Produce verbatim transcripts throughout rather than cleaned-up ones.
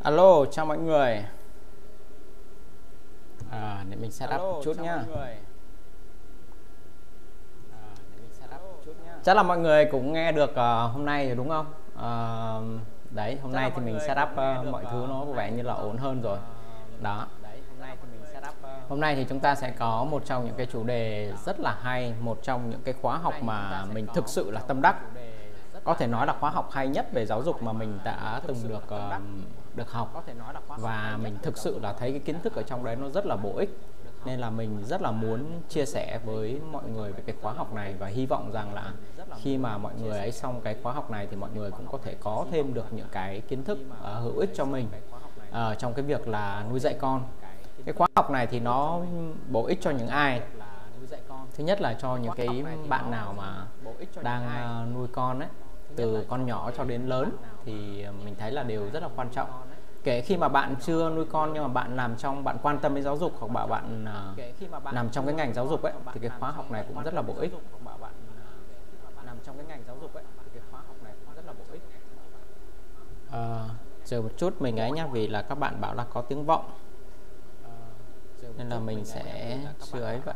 Alo, chào mọi người. À, để mình setup một chút nhá. Chắc là mọi người cũng nghe được uh, hôm nay rồi đúng không? Uh, đấy, hôm nay thì mình setup uh, mọi thứ nó có vẻ như là ổn hơn rồi. Đó. Hôm nay thì chúng ta sẽ có một trong những cái chủ đề rất là hay, một trong những cái khóa học mà mình thực sự là tâm đắc. Có thể nói là khóa học hay nhất về giáo dục mà mình đã từng được uh, được học, và mình thực sự là thấy cái kiến thức ở trong đấy nó rất là bổ ích, nên là mình rất là muốn chia sẻ với mọi người về cái khóa học này, và hy vọng rằng là khi mà mọi người ấy xong cái khóa học này thì mọi người cũng có thể có thêm được những cái kiến thức uh, hữu ích cho mình uh, trong cái việc là nuôi dạy con. Cái khóa học này thì nó bổ ích cho những ai? Thứ nhất là cho những cái bạn nào mà đang uh, nuôi con ấy, từ con nhỏ cho đến lớn, thì mình thấy là đều rất là quan trọng. Kể khi mà bạn chưa nuôi con nhưng mà bạn làm trong bạn quan tâm đến giáo dục, hoặc bạn bạn uh, nằm trong cái ngành giáo dục ấy, thì cái khóa học này cũng rất là bổ ích. Uh, chờ một chút mình ấy nhá, vì là các bạn bảo là có tiếng vọng nên là mình sẽ chưa ấy vậy.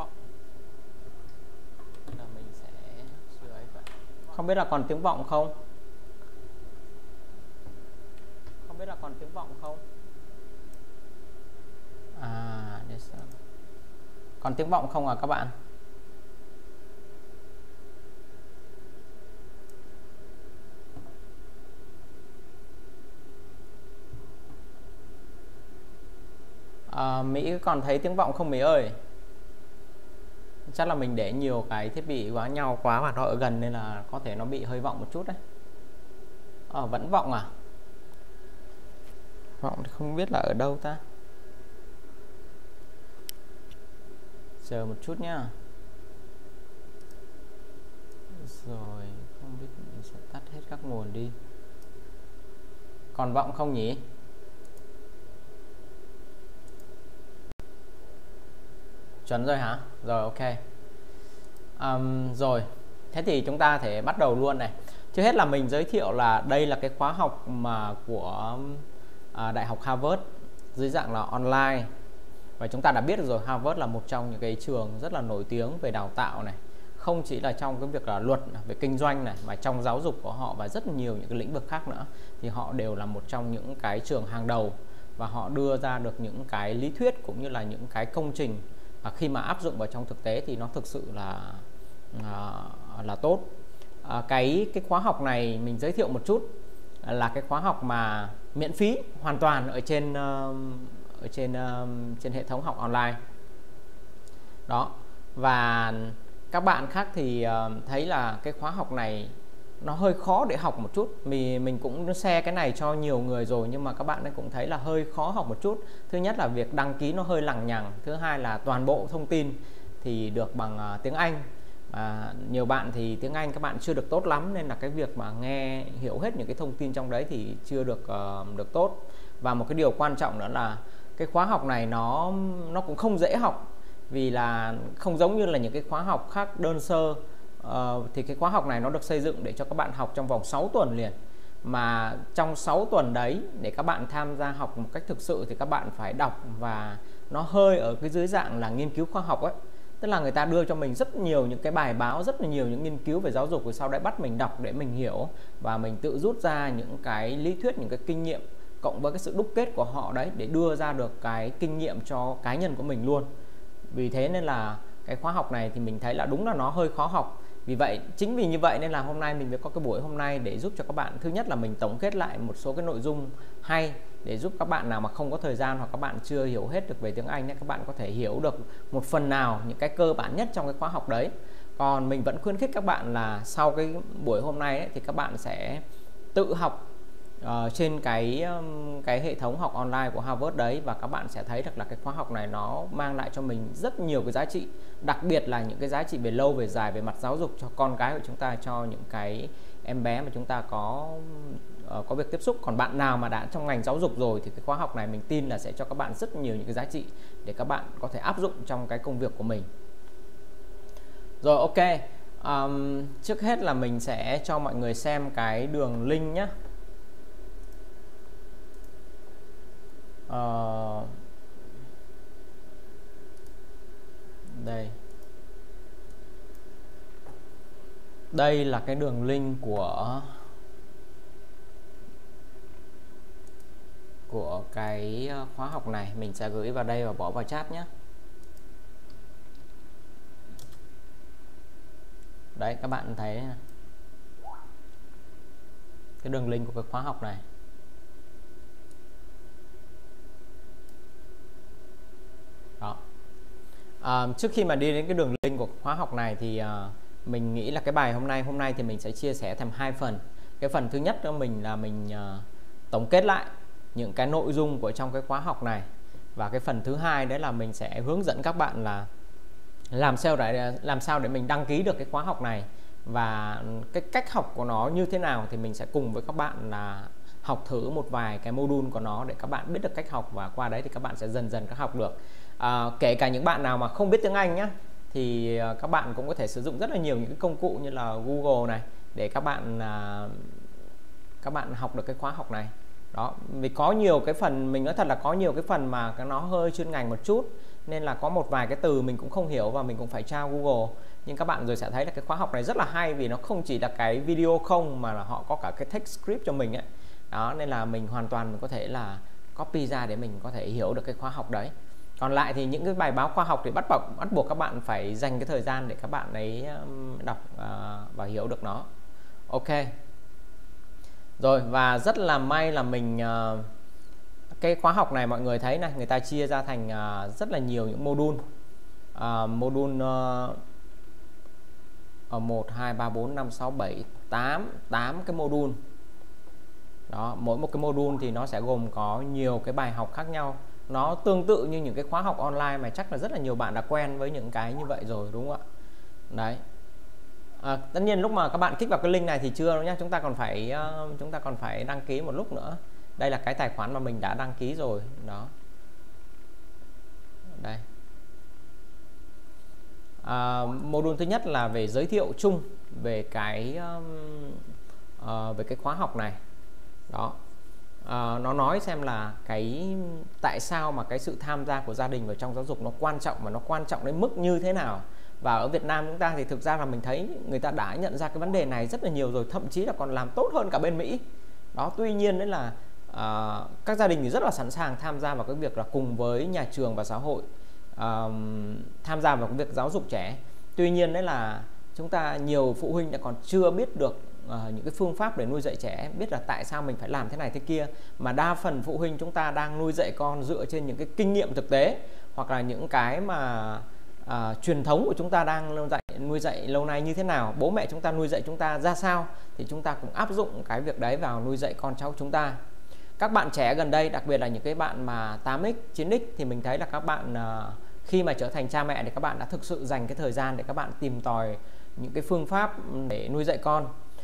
Không biết là còn tiếng vọng không? Không biết là còn tiếng vọng không? À, còn tiếng vọng không à các bạn? À, Mỹ còn thấy tiếng vọng không Mỹ ơi? Chắc là mình để nhiều cái thiết bị quá nhau quá mà nó ở gần nên là có thể nó bị hơi vọng một chút đấy. À, vẫn vọng à? Vọng thì không biết là ở đâu ta. Chờ một chút nhá. Rồi, không biết mình sẽ tắt hết các nguồn đi. Còn vọng không nhỉ? Chuẩn rồi hả? Rồi, ok. Um, rồi, thế thì chúng ta thể bắt đầu luôn này. Trước hết là mình giới thiệu là đây là cái khóa học mà của uh, Đại học Harvard dưới dạng là online. Và chúng ta đã biết rồi, Harvard là một trong những cái trường rất là nổi tiếng về đào tạo này. Không chỉ là trong cái việc là luật về kinh doanh này, mà trong giáo dục của họ và rất nhiều những cái lĩnh vực khác nữa, thì họ đều là một trong những cái trường hàng đầu, và họ đưa ra được những cái lý thuyết cũng như là những cái công trình và khi mà áp dụng vào trong thực tế thì nó thực sự là à, là tốt. À, cái cái khóa học này mình giới thiệu một chút là cái khóa học mà miễn phí hoàn toàn ở trên ở trên trên hệ thống học online đó. Và các bạn khác thì thấy là cái khóa học này nó hơi khó để học một chút. Mình mình cũng share cái này cho nhiều người rồi, nhưng mà các bạn ấy cũng thấy là hơi khó học một chút. Thứ nhất là việc đăng ký nó hơi lằng nhằng. Thứ hai là toàn bộ thông tin thì được bằng uh, tiếng Anh. À, nhiều bạn thì tiếng Anh các bạn chưa được tốt lắm, nên là cái việc mà nghe hiểu hết những cái thông tin trong đấy thì chưa được uh, được tốt. Và một cái điều quan trọng nữa là cái khóa học này nó nó cũng không dễ học, vì là không giống như là những cái khóa học khác đơn sơ. Uh, thì cái khóa học này nó được xây dựng để cho các bạn học trong vòng sáu tuần liền. Mà trong sáu tuần đấy, để các bạn tham gia học một cách thực sự thì các bạn phải đọc, và nó hơi ở cái dưới dạng là nghiên cứu khoa học ấy. Tức là người ta đưa cho mình rất nhiều những cái bài báo, rất là nhiều những nghiên cứu về giáo dục, rồi sau đấy bắt mình đọc để mình hiểu, và mình tự rút ra những cái lý thuyết, những cái kinh nghiệm cộng với cái sự đúc kết của họ đấy, để đưa ra được cái kinh nghiệm cho cá nhân của mình luôn. Vì thế nên là cái khóa học này thì mình thấy là đúng là nó hơi khó học. Vì vậy, chính vì như vậy nên là hôm nay mình mới có cái buổi hôm nay để giúp cho các bạn. Thứ nhất là mình tổng kết lại một số cái nội dung hay để giúp các bạn nào mà không có thời gian, hoặc các bạn chưa hiểu hết được về tiếng Anh ấy, các bạn có thể hiểu được một phần nào những cái cơ bản nhất trong cái khóa học đấy. Còn mình vẫn khuyến khích các bạn là sau cái buổi hôm nay ấy, thì các bạn sẽ tự học Uh, trên cái um, cái hệ thống học online của Harvard đấy, và các bạn sẽ thấy được là cái khóa học này nó mang lại cho mình rất nhiều cái giá trị, đặc biệt là những cái giá trị về lâu về dài về mặt giáo dục cho con cái của chúng ta, cho những cái em bé mà chúng ta có uh, có việc tiếp xúc. Còn bạn nào mà đã trong ngành giáo dục rồi thì cái khóa học này mình tin là sẽ cho các bạn rất nhiều những cái giá trị để các bạn có thể áp dụng trong cái công việc của mình. Rồi, ok. Um, trước hết là mình sẽ cho mọi người xem cái đường link nhé. uh, đây đây là cái đường link của của cái khóa học này, mình sẽ gửi vào đây và bỏ vào chat nhé. Đấy, các bạn thấy cái đường link của cái khóa học này. Đó. À, trước khi mà đi đến cái đường link của khóa học này thì uh, mình nghĩ là cái bài hôm nay hôm nay thì mình sẽ chia sẻ thành hai phần. Cái phần thứ nhất của mình là mình uh, tổng kết lại những cái nội dung của trong cái khóa học này, và cái phần thứ hai đấy là mình sẽ hướng dẫn các bạn là làm sao để làm sao để mình đăng ký được cái khóa học này, và cái cách học của nó như thế nào thì mình sẽ cùng với các bạn là học thử một vài cái module của nó để các bạn biết được cách học, và qua đấy thì các bạn sẽ dần dần các học được. À, kể cả những bạn nào mà không biết tiếng Anh nhá, thì các bạn cũng có thể sử dụng rất là nhiều những cái công cụ như là Google này để các bạn à, các bạn học được cái khóa học này. Đó, vì có nhiều cái phần, mình nói thật là có nhiều cái phần mà nó hơi chuyên ngành một chút, nên là có một vài cái từ mình cũng không hiểu và mình cũng phải tra Google. Nhưng các bạn rồi sẽ thấy là cái khóa học này rất là hay, vì nó không chỉ là cái video không mà là họ có cả cái text script cho mình ấy. Đó, nên là mình hoàn toàn mình có thể là copy ra để mình có thể hiểu được cái khóa học đấy. Còn lại thì những cái bài báo khoa học thì bắt buộc bắt buộc các bạn phải dành cái thời gian để các bạn ấy đọc uh, và hiểu được nó. Ok. Rồi, và rất là may là mình uh, cái khóa học này mọi người thấy này, người ta chia ra thành uh, rất là nhiều những module. Uh, module uh, một, hai, ba, bốn, năm, sáu, bảy, tám, tám cái module. Đó, mỗi một cái module thì nó sẽ gồm có nhiều cái bài học khác nhau. Nó tương tự như những cái khóa học online mà chắc là rất là nhiều bạn đã quen với những cái như vậy rồi, đúng không ạ? Đấy. À, tất nhiên lúc mà các bạn kích vào cái link này thì chưa đâu nhá, chúng ta còn phải uh, chúng ta còn phải đăng ký một lúc nữa. Đây là cái tài khoản mà mình đã đăng ký rồi. Đó. Đây. À, module thứ nhất là về giới thiệu chung về cái um, uh, về cái khóa học này. Đó. À, nó nói xem là cái tại sao mà cái sự tham gia của gia đình vào trong giáo dục nó quan trọng, mà nó quan trọng đến mức như thế nào. Và ở Việt Nam chúng ta thì thực ra là mình thấy người ta đã nhận ra cái vấn đề này rất là nhiều rồi, thậm chí là còn làm tốt hơn cả bên Mỹ. Đó, tuy nhiên đấy là à, các gia đình thì rất là sẵn sàng tham gia vào cái việc là cùng với nhà trường và xã hội à, tham gia vào cái việc giáo dục trẻ. Tuy nhiên đấy là chúng ta nhiều phụ huynh đã còn chưa biết được Uh, những cái phương pháp để nuôi dạy trẻ, biết là tại sao mình phải làm thế này thế kia, mà đa phần phụ huynh chúng ta đang nuôi dạy con dựa trên những cái kinh nghiệm thực tế, hoặc là những cái mà uh, truyền thống của chúng ta đang dạy, nuôi dạy lâu nay như thế nào, bố mẹ chúng ta nuôi dạy chúng ta ra sao, thì chúng ta cũng áp dụng cái việc đấy vào nuôi dạy con cháu chúng ta. Các bạn trẻ gần đây, đặc biệt là những cái bạn mà tám x, chín x, thì mình thấy là các bạn uh, khi mà trở thành cha mẹ thì các bạn đã thực sự dành cái thời gian để các bạn tìm tòi những cái phương pháp để nuôi dạy con.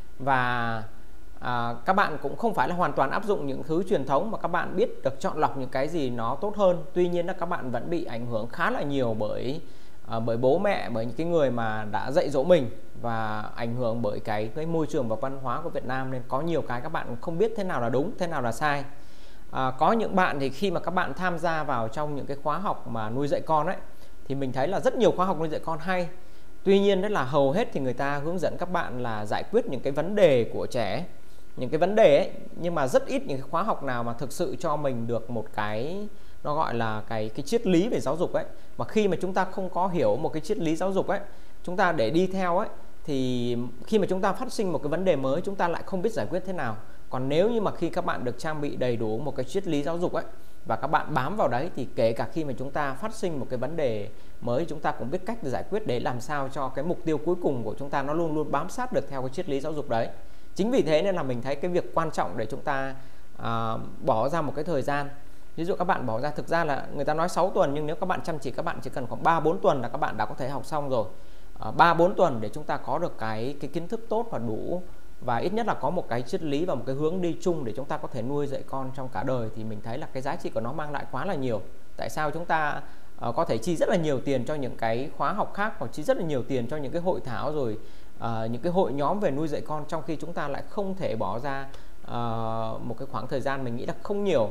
Và à, các bạn cũng không phải là hoàn toàn áp dụng những thứ truyền thống, mà các bạn biết được chọn lọc những cái gì nó tốt hơn. Tuy nhiên là các bạn vẫn bị ảnh hưởng khá là nhiều bởi à, bởi bố mẹ, bởi những cái người mà đã dạy dỗ mình, và ảnh hưởng bởi cái, cái môi trường và văn hóa của Việt Nam, nên có nhiều cái các bạn không biết thế nào là đúng, thế nào là sai. À, có những bạn thì khi mà các bạn tham gia vào trong những cái khóa học mà nuôi dạy con ấy, thì mình thấy là rất nhiều khóa học nuôi dạy con hay. Tuy nhiên đó là hầu hết thì người ta hướng dẫn các bạn là giải quyết những cái vấn đề của trẻ, những cái vấn đề ấy, nhưng mà rất ít những cái khóa học nào mà thực sự cho mình được một cái, nó gọi là cái cái triết lý về giáo dục ấy. Mà khi mà chúng ta không có hiểu một cái triết lý giáo dục ấy, chúng ta để đi theo ấy, thì khi mà chúng ta phát sinh một cái vấn đề mới, chúng ta lại không biết giải quyết thế nào. Còn nếu như mà khi các bạn được trang bị đầy đủ một cái triết lý giáo dục ấy, và các bạn bám vào đấy, thì kể cả khi mà chúng ta phát sinh một cái vấn đề mới, chúng ta cũng biết cách để giải quyết, để làm sao cho cái mục tiêu cuối cùng của chúng ta nó luôn luôn bám sát được theo cái triết lý giáo dục đấy. Chính vì thế nên là mình thấy cái việc quan trọng để chúng ta à, bỏ ra một cái thời gian. Ví dụ các bạn bỏ ra, thực ra là người ta nói sáu tuần, nhưng nếu các bạn chăm chỉ, các bạn chỉ cần khoảng ba bốn tuần là các bạn đã có thể học xong rồi. ba bốn tuần để chúng ta có được cái, cái kiến thức tốt và đủ, và ít nhất là có một cái triết lý và một cái hướng đi chung để chúng ta có thể nuôi dạy con trong cả đời, thì mình thấy là cái giá trị của nó mang lại quá là nhiều. Tại sao chúng ta uh, có thể chi rất là nhiều tiền cho những cái khóa học khác, hoặc chi rất là nhiều tiền cho những cái hội thảo, rồi uh, những cái hội nhóm về nuôi dạy con, trong khi chúng ta lại không thể bỏ ra uh, một cái khoảng thời gian mình nghĩ là không nhiều,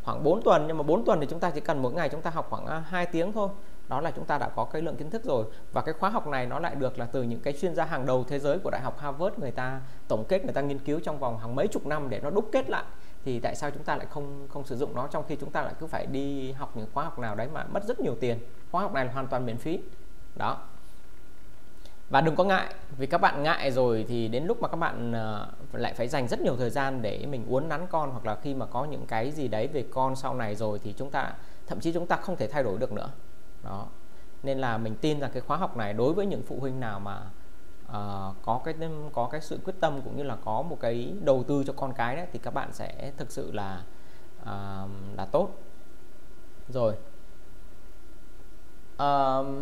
khoảng bốn tuần, nhưng mà bốn tuần thì chúng ta chỉ cần mỗi ngày chúng ta học khoảng hai tiếng thôi. Đó là chúng ta đã có cái lượng kiến thức rồi. Và cái khóa học này nó lại được là từ những cái chuyên gia hàng đầu thế giới của Đại học Harvard, người ta tổng kết, người ta nghiên cứu trong vòng hàng mấy chục năm để nó đúc kết lại. Thì tại sao chúng ta lại không không sử dụng nó, trong khi chúng ta lại cứ phải đi học những khóa học nào đấy mà mất rất nhiều tiền. Khóa học này là hoàn toàn miễn phí. Đó. Và đừng có ngại, vì các bạn ngại rồi thì đến lúc mà các bạn lại phải dành rất nhiều thời gian để mình uốn nắn con, hoặc là khi mà có những cái gì đấy về con sau này rồi thì chúng ta thậm chí chúng ta không thể thay đổi được nữa. Đó. Nên là mình tin rằng cái khóa học này đối với những phụ huynh nào mà uh, có cái có cái sự quyết tâm cũng như là có một cái đầu tư cho con cái đấy, thì các bạn sẽ thực sự là uh, là tốt. Rồi. Um,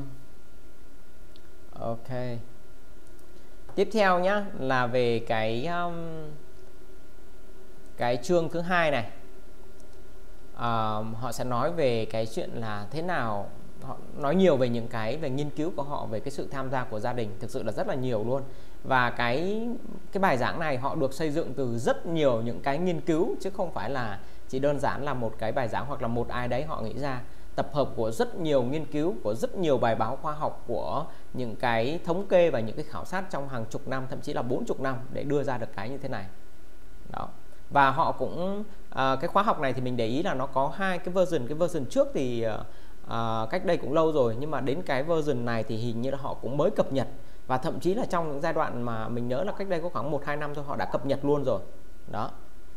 ok. Tiếp theo nhá là về cái um, cái chương thứ hai này. Uh, họ sẽ nói về cái chuyện là thế nào, họ nói nhiều về những cái về nghiên cứu của họ về cái sự tham gia của gia đình, thực sự là rất là nhiều luôn. Và cái cái bài giảng này họ được xây dựng từ rất nhiều những cái nghiên cứu, chứ không phải là chỉ đơn giản là một cái bài giảng hoặc là một ai đấy họ nghĩ ra. Tập hợp của rất nhiều nghiên cứu, của rất nhiều bài báo khoa học, của những cái thống kê và những cái khảo sát trong hàng chục năm, thậm chí là bốn chục năm để đưa ra được cái như thế này. Đó. Và họ cũng à, cái khóa học này thì mình để ý là nó có hai cái version. Cái version trước thì à, cách đây cũng lâu rồi, nhưng mà đến cái version này thì hình như là họ cũng mới cập nhật. Và thậm chí là trong những giai đoạn mà mình nhớ là cách đây có khoảng một hai năm thôi, họ đã cập nhật luôn rồi. Đó.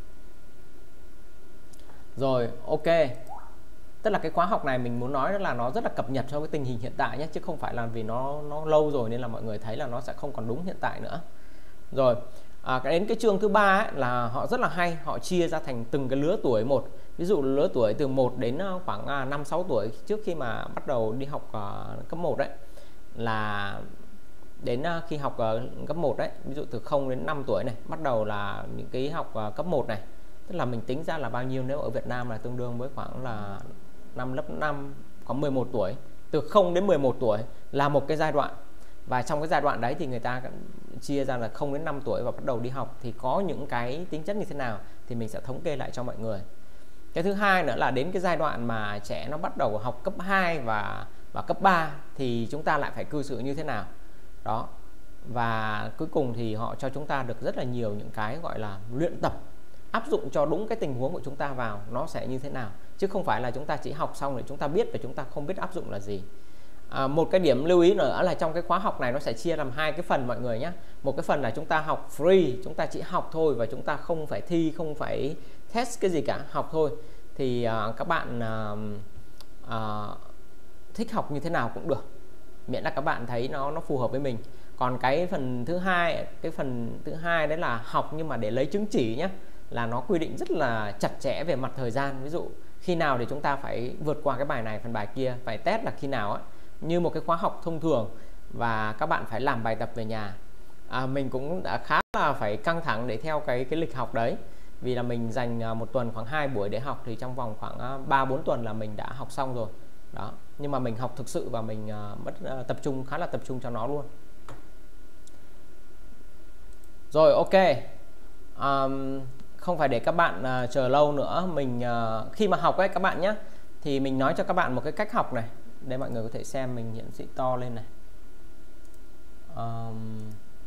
Rồi, ok. Tức là cái khóa học này mình muốn nói là nó rất là cập nhật cho cái tình hình hiện tại nhé, chứ không phải là vì nó nó lâu rồi nên là mọi người thấy là nó sẽ không còn đúng hiện tại nữa. Rồi. À, đến cái chương thứ ba ấy, là họ rất là hay, họ chia ra thành từng cái lứa tuổi một. Ví dụ lứa tuổi từ một đến khoảng năm sáu tuổi, trước khi mà bắt đầu đi học uh, cấp một đấy, là đến uh, khi học uh, cấp một đấy, ví dụ từ không đến năm tuổi này, bắt đầu là những cái học uh, cấp một này. Tức là mình tính ra là bao nhiêu, nếu ở Việt Nam là tương đương với khoảng là năm lớp năm, có mười một tuổi. Từ không đến mười một tuổi là một cái giai đoạn. Và trong cái giai đoạn đấy thì người ta chia ra là không đến năm tuổi và bắt đầu đi học thì có những cái tính chất như thế nào thì mình sẽ thống kê lại cho mọi người. Cái thứ hai nữa là đến cái giai đoạn mà trẻ nó bắt đầu học cấp hai và và cấp ba thì chúng ta lại phải cư xử như thế nào. Đó. Và cuối cùng thì họ cho chúng ta được rất là nhiều những cái gọi là luyện tập, áp dụng cho đúng cái tình huống của chúng ta vào nó sẽ như thế nào, chứ không phải là chúng ta chỉ học xong để chúng ta biết và chúng ta không biết áp dụng là gì. À, một cái điểm lưu ý nữa là trong cái khóa học này nó sẽ chia làm hai cái phần mọi người nhé. Một cái phần là chúng ta học free, chúng ta chỉ học thôi và chúng ta không phải thi, không phải test cái gì cả, học thôi. Thì uh, các bạn uh, uh, thích học như thế nào cũng được, miễn là các bạn thấy nó nó phù hợp với mình. Còn cái phần thứ hai, cái phần thứ hai đấy là học nhưng mà để lấy chứng chỉ nhé, là nó quy định rất là chặt chẽ về mặt thời gian. Ví dụ khi nào thì chúng ta phải vượt qua cái bài này, phần bài kia, phải test là khi nào ấy, như một cái khóa học thông thường, và các bạn phải làm bài tập về nhà. À, mình cũng đã khá là phải căng thẳng để theo cái cái lịch học đấy, vì là mình dành một tuần khoảng hai buổi để học, thì trong vòng khoảng ba bốn tuần là mình đã học xong rồi. Đó. Nhưng mà mình học thực sự và mình uh, mất uh, tập trung, khá là tập trung cho nó luôn. Rồi, ok. Um, không phải để các bạn uh, chờ lâu nữa, mình uh, khi mà học ấy các bạn nhé, thì mình nói cho các bạn một cái cách học này. Đây mọi người có thể xem, mình hiển thị to lên này. Um,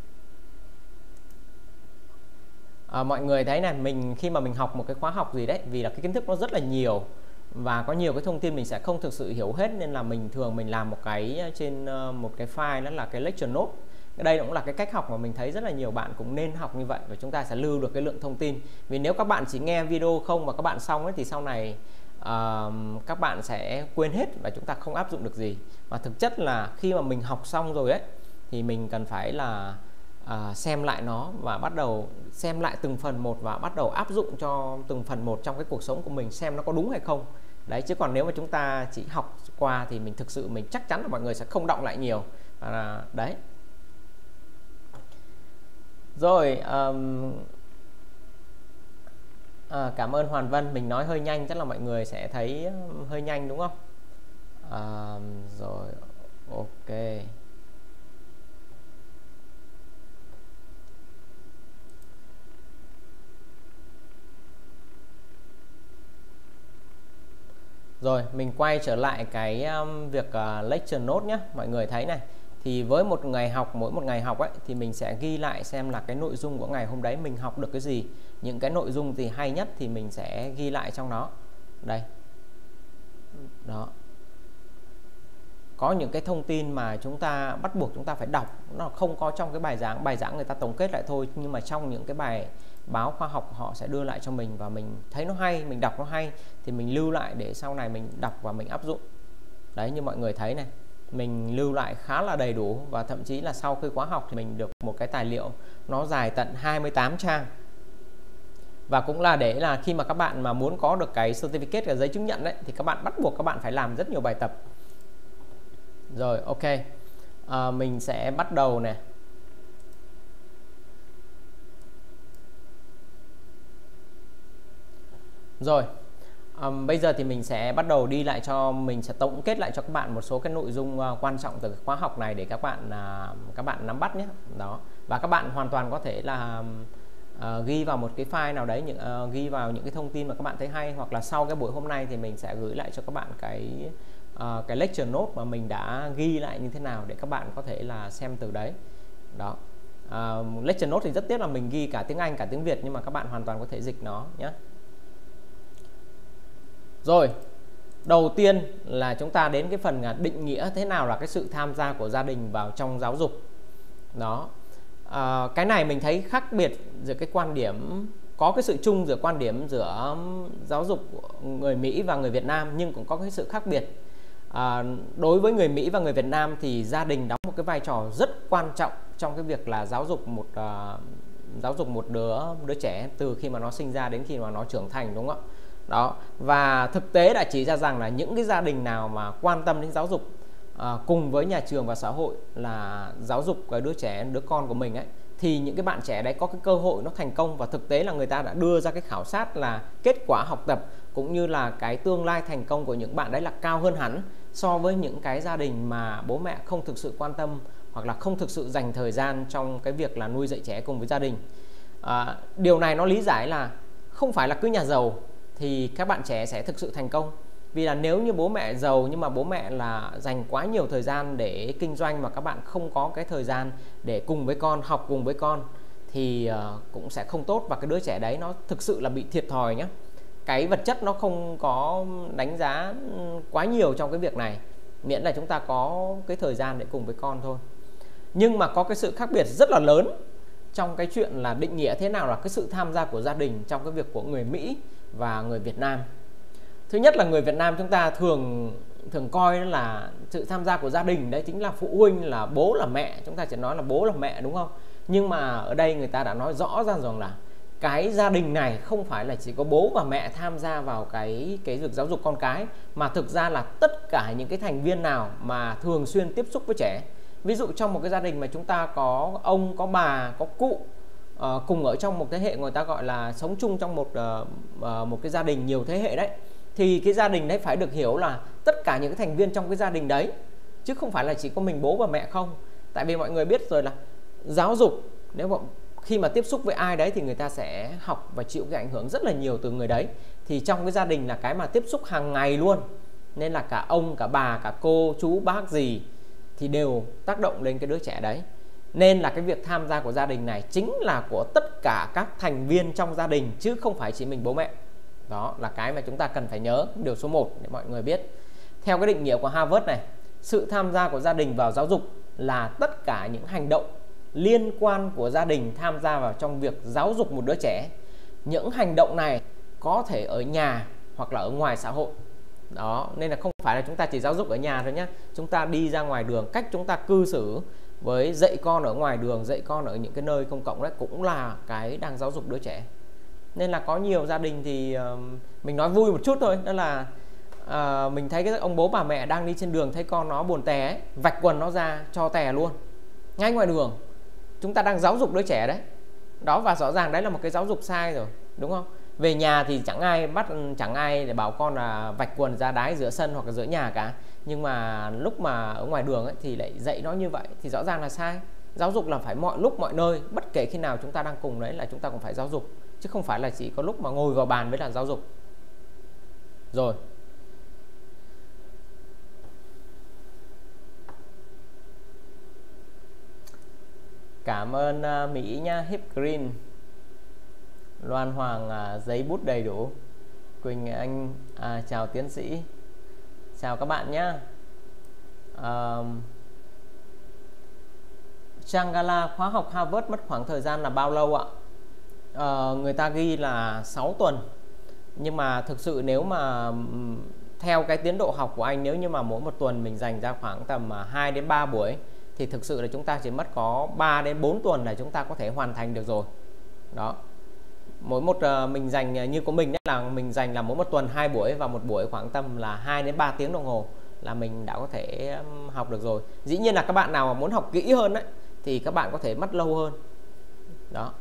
à, mọi người thấy này, mình khi mà mình học một cái khóa học gì đấy, vì là cái kiến thức nó rất là nhiều và có nhiều cái thông tin mình sẽ không thực sự hiểu hết, nên là mình thường mình làm một cái trên uh, một cái file, đó là cái lecture note. Đây cũng là cái cách học mà mình thấy rất là nhiều bạn cũng nên học như vậy, và chúng ta sẽ lưu được cái lượng thông tin. Vì nếu các bạn chỉ nghe video không mà các bạn xong ấy, thì sau này uh, các bạn sẽ quên hết và chúng ta không áp dụng được gì. Và thực chất là khi mà mình học xong rồi ấy, thì mình cần phải là uh, xem lại nó và bắt đầu xem lại từng phần một và bắt đầu áp dụng cho từng phần một trong cái cuộc sống của mình, xem nó có đúng hay không. Đấy, chứ còn nếu mà chúng ta chỉ học qua thì mình thực sự mình chắc chắn là mọi người sẽ không đọng lại nhiều. À, đấy. Rồi, um, à, cảm ơn Hoàn Vân. Mình nói hơi nhanh, chắc là mọi người sẽ thấy hơi nhanh đúng không? À, rồi, ok. Rồi mình quay trở lại cái um, việc uh, lecture note nhé. Mọi người thấy này, thì với một ngày học, mỗi một ngày học ấy thì mình sẽ ghi lại xem là cái nội dung của ngày hôm đấy mình học được cái gì, những cái nội dung gì hay nhất thì mình sẽ ghi lại trong đó. Đây đó, có những cái thông tin mà chúng ta bắt buộc chúng ta phải đọc, nó không có trong cái bài giảng. Bài giảng người ta tổng kết lại thôi, nhưng mà trong những cái bài báo khoa học họ sẽ đưa lại cho mình, và mình thấy nó hay, mình đọc nó hay thì mình lưu lại để sau này mình đọc và mình áp dụng. Đấy, như mọi người thấy này, mình lưu lại khá là đầy đủ, và thậm chí là sau khi khóa học thì mình được một cái tài liệu nó dài tận hai mươi tám trang. Và cũng là để là khi mà các bạn mà muốn có được cái certificate, cái giấy chứng nhận đấy, thì các bạn bắt buộc các bạn phải làm rất nhiều bài tập. Rồi, ok, à, mình sẽ bắt đầu nè. Rồi, um, bây giờ thì mình sẽ bắt đầu đi lại cho, mình sẽ tổng kết lại cho các bạn một số cái nội dung uh, quan trọng từ khóa học này để các bạn uh, các bạn nắm bắt nhé. Đó, và các bạn hoàn toàn có thể là uh, ghi vào một cái file nào đấy, những uh, ghi vào những cái thông tin mà các bạn thấy hay, hoặc là sau cái buổi hôm nay thì mình sẽ gửi lại cho các bạn cái uh, cái lecture note mà mình đã ghi lại như thế nào để các bạn có thể là xem từ đấy. Đó. Uh, lecture note thì rất tiếc là mình ghi cả tiếng Anh cả tiếng Việt, nhưng mà các bạn hoàn toàn có thể dịch nó nhé. Rồi, đầu tiên là chúng ta đến cái phần định nghĩa thế nào là cái sự tham gia của gia đình vào trong giáo dục. Đó, à, cái này mình thấy khác biệt giữa cái quan điểm, có cái sự chung giữa quan điểm giữa giáo dục người Mỹ và người Việt Nam, nhưng cũng có cái sự khác biệt. À, đối với người Mỹ và người Việt Nam thì gia đình đóng một cái vai trò rất quan trọng trong cái việc là giáo dục một uh, giáo dục một đứa đứa trẻ từ khi mà nó sinh ra đến khi mà nó trưởng thành, đúng không ạ? Đó, và thực tế đã chỉ ra rằng là những cái gia đình nào mà quan tâm đến giáo dục à, cùng với nhà trường và xã hội là giáo dục cái đứa trẻ, đứa con của mình ấy, thì những cái bạn trẻ đấy có cái cơ hội nó thành công. Và thực tế là người ta đã đưa ra cái khảo sát là kết quả học tập cũng như là cái tương lai thành công của những bạn đấy là cao hơn hẳn so với những cái gia đình mà bố mẹ không thực sự quan tâm hoặc là không thực sự dành thời gian trong cái việc là nuôi dạy trẻ cùng với gia đình. À, điều này nó lý giải là không phải là cứ nhà giàu thì các bạn trẻ sẽ thực sự thành công. Vì là nếu như bố mẹ giàu nhưng mà bố mẹ là dành quá nhiều thời gian để kinh doanh mà các bạn không có cái thời gian để cùng với con, học cùng với con thì uh, cũng sẽ không tốt, và cái đứa trẻ đấy nó thực sự là bị thiệt thòi nhé. Cái vật chất nó không có đánh giá quá nhiều trong cái việc này, miễn là chúng ta có cái thời gian để cùng với con thôi. Nhưng mà có cái sự khác biệt rất là lớn trong cái chuyện là định nghĩa thế nào là cái sự tham gia của gia đình trong cái việc của người Mỹ và người Việt Nam. Thứ nhất là người Việt Nam chúng ta thường thường coi là sự tham gia của gia đình đấy chính là phụ huynh, là bố là mẹ, chúng ta chỉ nói là bố là mẹ, đúng không? Nhưng mà ở đây người ta đã nói rõ ra rằng là cái gia đình này không phải là chỉ có bố và mẹ tham gia vào cái cái việc giáo dục con cái, mà thực ra là tất cả những cái thành viên nào mà thường xuyên tiếp xúc với trẻ. Ví dụ trong một cái gia đình mà chúng ta có ông, có bà, có cụ uh, cùng ở trong một thế hệ, người ta gọi là sống chung trong một uh, uh, một cái gia đình nhiều thế hệ đấy, thì cái gia đình đấy phải được hiểu là tất cả những cái thành viên trong cái gia đình đấy, chứ không phải là chỉ có mình bố và mẹ không. Tại vì mọi người biết rồi là giáo dục, nếu mà khi mà tiếp xúc với ai đấy thì người ta sẽ học và chịu cái ảnh hưởng rất là nhiều từ người đấy. Thì trong cái gia đình là cái mà tiếp xúc hàng ngày luôn, nên là cả ông, cả bà, cả cô, chú, bác gì thì đều tác động lên cái đứa trẻ đấy. Nên là cái việc tham gia của gia đình này chính là của tất cả các thành viên trong gia đình, chứ không phải chỉ mình bố mẹ. Đó là cái mà chúng ta cần phải nhớ, điều số một để mọi người biết. Theo cái định nghĩa của Harvard này, sự tham gia của gia đình vào giáo dục là tất cả những hành động liên quan của gia đình tham gia vào trong việc giáo dục một đứa trẻ. Những hành động này có thể ở nhà hoặc là ở ngoài xã hội. Đó, nên là không phải là chúng ta chỉ giáo dục ở nhà thôi nhé. Chúng ta đi ra ngoài đường, cách chúng ta cư xử với dạy con ở ngoài đường, dạy con ở những cái nơi công cộng đấy cũng là cái đang giáo dục đứa trẻ. Nên là có nhiều gia đình thì uh, mình nói vui một chút thôi, đó là uh, mình thấy cái ông bố bà mẹ đang đi trên đường, thấy con nó buồn tè ấy, vạch quần nó ra cho tè luôn ngay ngoài đường. Chúng ta đang giáo dục đứa trẻ đấy. Đó, và rõ ràng đấy là một cái giáo dục sai rồi, đúng không? Về nhà thì chẳng ai bắt, chẳng ai để bảo con là vạch quần ra đái giữa sân hoặc là giữa nhà cả. Nhưng mà lúc mà ở ngoài đường ấy, thì lại dạy nó như vậy thì rõ ràng là sai. Giáo dục là phải mọi lúc mọi nơi, bất kể khi nào chúng ta đang cùng đấy là chúng ta cũng phải giáo dục, chứ không phải là chỉ có lúc mà ngồi vào bàn mới là giáo dục. Rồi, Cảm ơn uh, Mỹ nhá, Hip Green, Loan Hoàng, uh, giấy bút đầy đủ. Quỳnh Anh, à, chào tiến sĩ, chào các bạn nhé. uh, Shangri-La khóa học Harvard mất khoảng thời gian là bao lâu ạ? Uh, người ta ghi là sáu tuần, nhưng mà thực sự nếu mà theo cái tiến độ học của anh, nếu như mà mỗi một tuần mình dành ra khoảng tầm hai đến ba buổi thì thực sự là chúng ta chỉ mất có ba đến bốn tuần là chúng ta có thể hoàn thành được rồi. Đó. Mỗi một uh, mình dành như của mình đấy là mình dành là mỗi một tuần hai buổi, và một buổi khoảng tầm là hai đến ba tiếng đồng hồ là mình đã có thể um, học được rồi. Dĩ nhiên là các bạn nào mà muốn học kỹ hơn đấy thì các bạn có thể mất lâu hơn. Đó.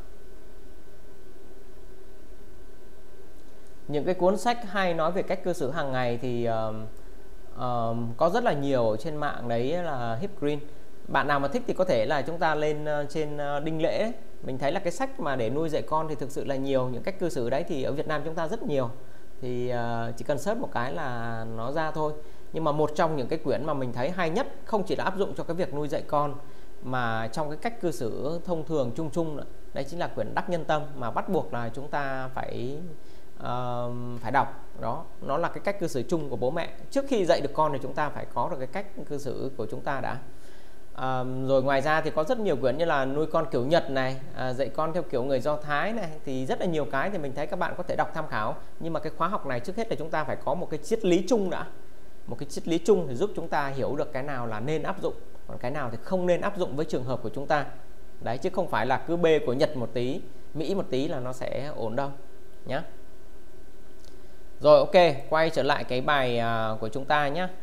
Những cái cuốn sách hay nói về cách cư xử hàng ngày thì uh, uh, có rất là nhiều trên mạng đấy, là Hip Green. Bạn nào mà thích thì có thể là chúng ta lên uh, trên uh, Đinh Lễ ấy. Mình thấy là cái sách mà để nuôi dạy con thì thực sự là nhiều. Những cách cư xử đấy thì ở Việt Nam chúng ta rất nhiều, thì uh, chỉ cần search một cái là nó ra thôi. Nhưng mà một trong những cái quyển mà mình thấy hay nhất, không chỉ là áp dụng cho cái việc nuôi dạy con mà trong cái cách cư xử thông thường chung chung nữa, đấy chính là quyển Đắc Nhân Tâm, mà bắt buộc là chúng ta phải Uh, phải đọc. Đó, nó là cái cách cư xử chung của bố mẹ. Trước khi dạy được con thì chúng ta phải có được cái cách cư xử của chúng ta đã. Uh, rồi ngoài ra thì có rất nhiều quyển như là nuôi con kiểu Nhật này, uh, dạy con theo kiểu người Do Thái này, thì rất là nhiều cái thì mình thấy các bạn có thể đọc tham khảo. Nhưng mà cái khóa học này trước hết là chúng ta phải có một cái triết lý chung đã, một cái triết lý chung thì giúp chúng ta hiểu được cái nào là nên áp dụng, còn cái nào thì không nên áp dụng với trường hợp của chúng ta. Đấy, chứ không phải là cứ B của Nhật một tí, Mỹ một tí là nó sẽ ổn đâu nhé. Rồi, ok, quay trở lại cái bài uh, của chúng ta nhé.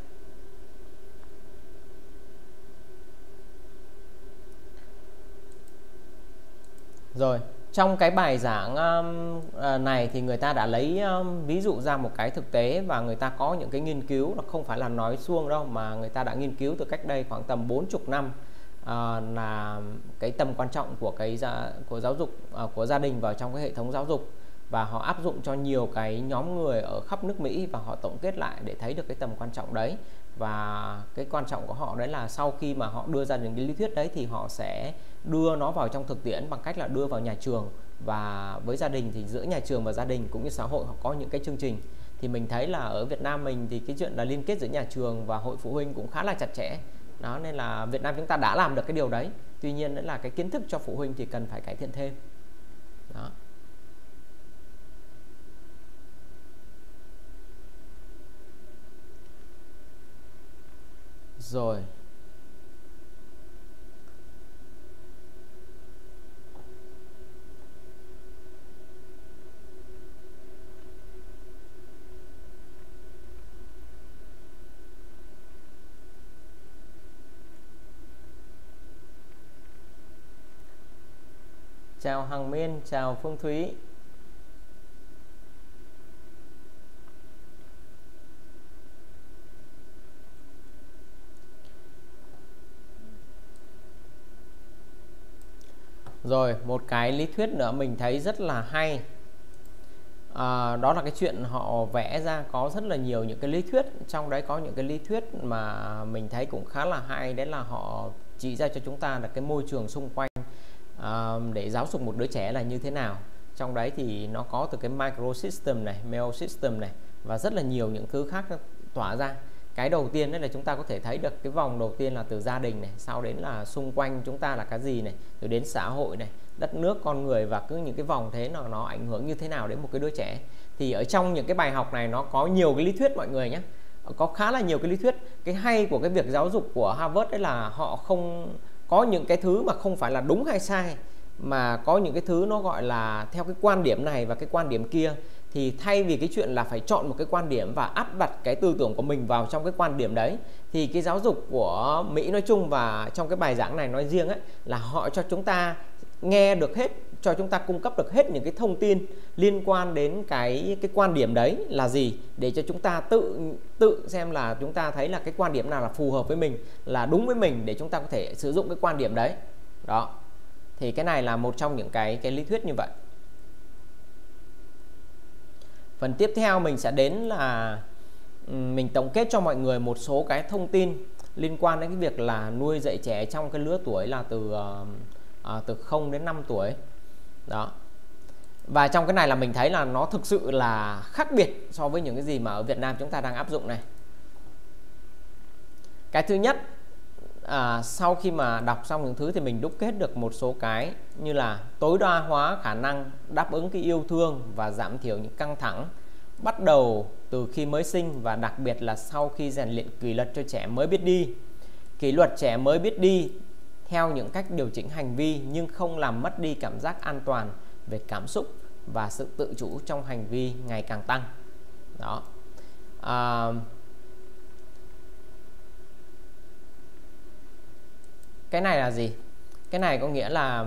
Rồi, trong cái bài giảng um, uh, này thì người ta đã lấy um, ví dụ ra một cái thực tế, và người ta có những cái nghiên cứu, nó không phải là nói suông đâu, mà người ta đã nghiên cứu từ cách đây khoảng tầm bốn mươi năm, uh, là cái tầm quan trọng của cái gia, của giáo dục, uh, của gia đình vào trong cái hệ thống giáo dục. Và họ áp dụng cho nhiều cái nhóm người ở khắp nước Mỹ, và họ tổng kết lại để thấy được cái tầm quan trọng đấy. Và cái quan trọng của họ đấy là sau khi mà họ đưa ra những cái lý thuyết đấy thì họ sẽ đưa nó vào trong thực tiễn bằng cách là đưa vào nhà trường. Và với gia đình thì giữa nhà trường và gia đình cũng như xã hội họ có những cái chương trình. Thì mình thấy là ở Việt Nam mình thì cái chuyện là liên kết giữa nhà trường và hội phụ huynh cũng khá là chặt chẽ. Đó, nên là Việt Nam chúng ta đã làm được cái điều đấy. Tuy nhiên đấy là cái kiến thức cho phụ huynh thì cần phải cải thiện thêm. Đó. Rồi. Chào Hằng Miên, chào Phương Thúy. Rồi, một cái lý thuyết nữa mình thấy rất là hay, à, đó là cái chuyện họ vẽ ra có rất là nhiều những cái lý thuyết. Trong đấy có những cái lý thuyết mà mình thấy cũng khá là hay, đấy là họ chỉ ra cho chúng ta là cái môi trường xung quanh à, để giáo dục một đứa trẻ là như thế nào. Trong đấy thì nó có từ cái microsystem này, meosystem này, và rất là nhiều những thứ khác tỏa ra. Cái đầu tiên đấy là chúng ta có thể thấy được cái vòng đầu tiên là từ gia đình này, sau đến là xung quanh chúng ta là cái gì này, rồi đến xã hội này, đất nước, con người, và cứ những cái vòng thế nó nó ảnh hưởng như thế nào đến một cái đứa trẻ. Thì ở trong những cái bài học này nó có nhiều cái lý thuyết mọi người nhé, có khá là nhiều cái lý thuyết. Cái hay của cái việc giáo dục của Harvard đấy là họ không có những cái thứ mà không phải là đúng hay sai, mà có những cái thứ nó gọi là theo cái quan điểm này và cái quan điểm kia. Thì thay vì cái chuyện là phải chọn một cái quan điểm và áp đặt cái tư tưởng của mình vào trong cái quan điểm đấy, thì cái giáo dục của Mỹ nói chung và trong cái bài giảng này nói riêng ấy, là họ cho chúng ta nghe được hết, cho chúng ta cung cấp được hết những cái thông tin liên quan đến cái cái quan điểm đấy là gì, để cho chúng ta tự tự xem là chúng ta thấy là cái quan điểm nào là phù hợp với mình, là đúng với mình, để chúng ta có thể sử dụng cái quan điểm đấy. Đó. Thì cái này là một trong những cái cái lý thuyết như vậy. Phần tiếp theo mình sẽ đến là mình tổng kết cho mọi người một số cái thông tin liên quan đến cái việc là nuôi dạy trẻ trong cái lứa tuổi là từ uh, à, từ không đến năm tuổi đó. Và trong cái này là mình thấy là nó thực sự là khác biệt so với những cái gì mà ở Việt Nam chúng ta đang áp dụng này. Cái thứ nhất, à, sau khi mà đọc xong những thứ thì mình đúc kết được một số cái như là tối đa hóa khả năng đáp ứng cái yêu thương và giảm thiểu những căng thẳng bắt đầu từ khi mới sinh, và đặc biệt là sau khi rèn luyện kỷ luật cho trẻ mới biết đi. Kỷ luật trẻ mới biết đi theo những cách điều chỉnh hành vi nhưng không làm mất đi cảm giác an toàn về cảm xúc và sự tự chủ trong hành vi ngày càng tăng. Đó. À, cái này là gì? Cái này có nghĩa là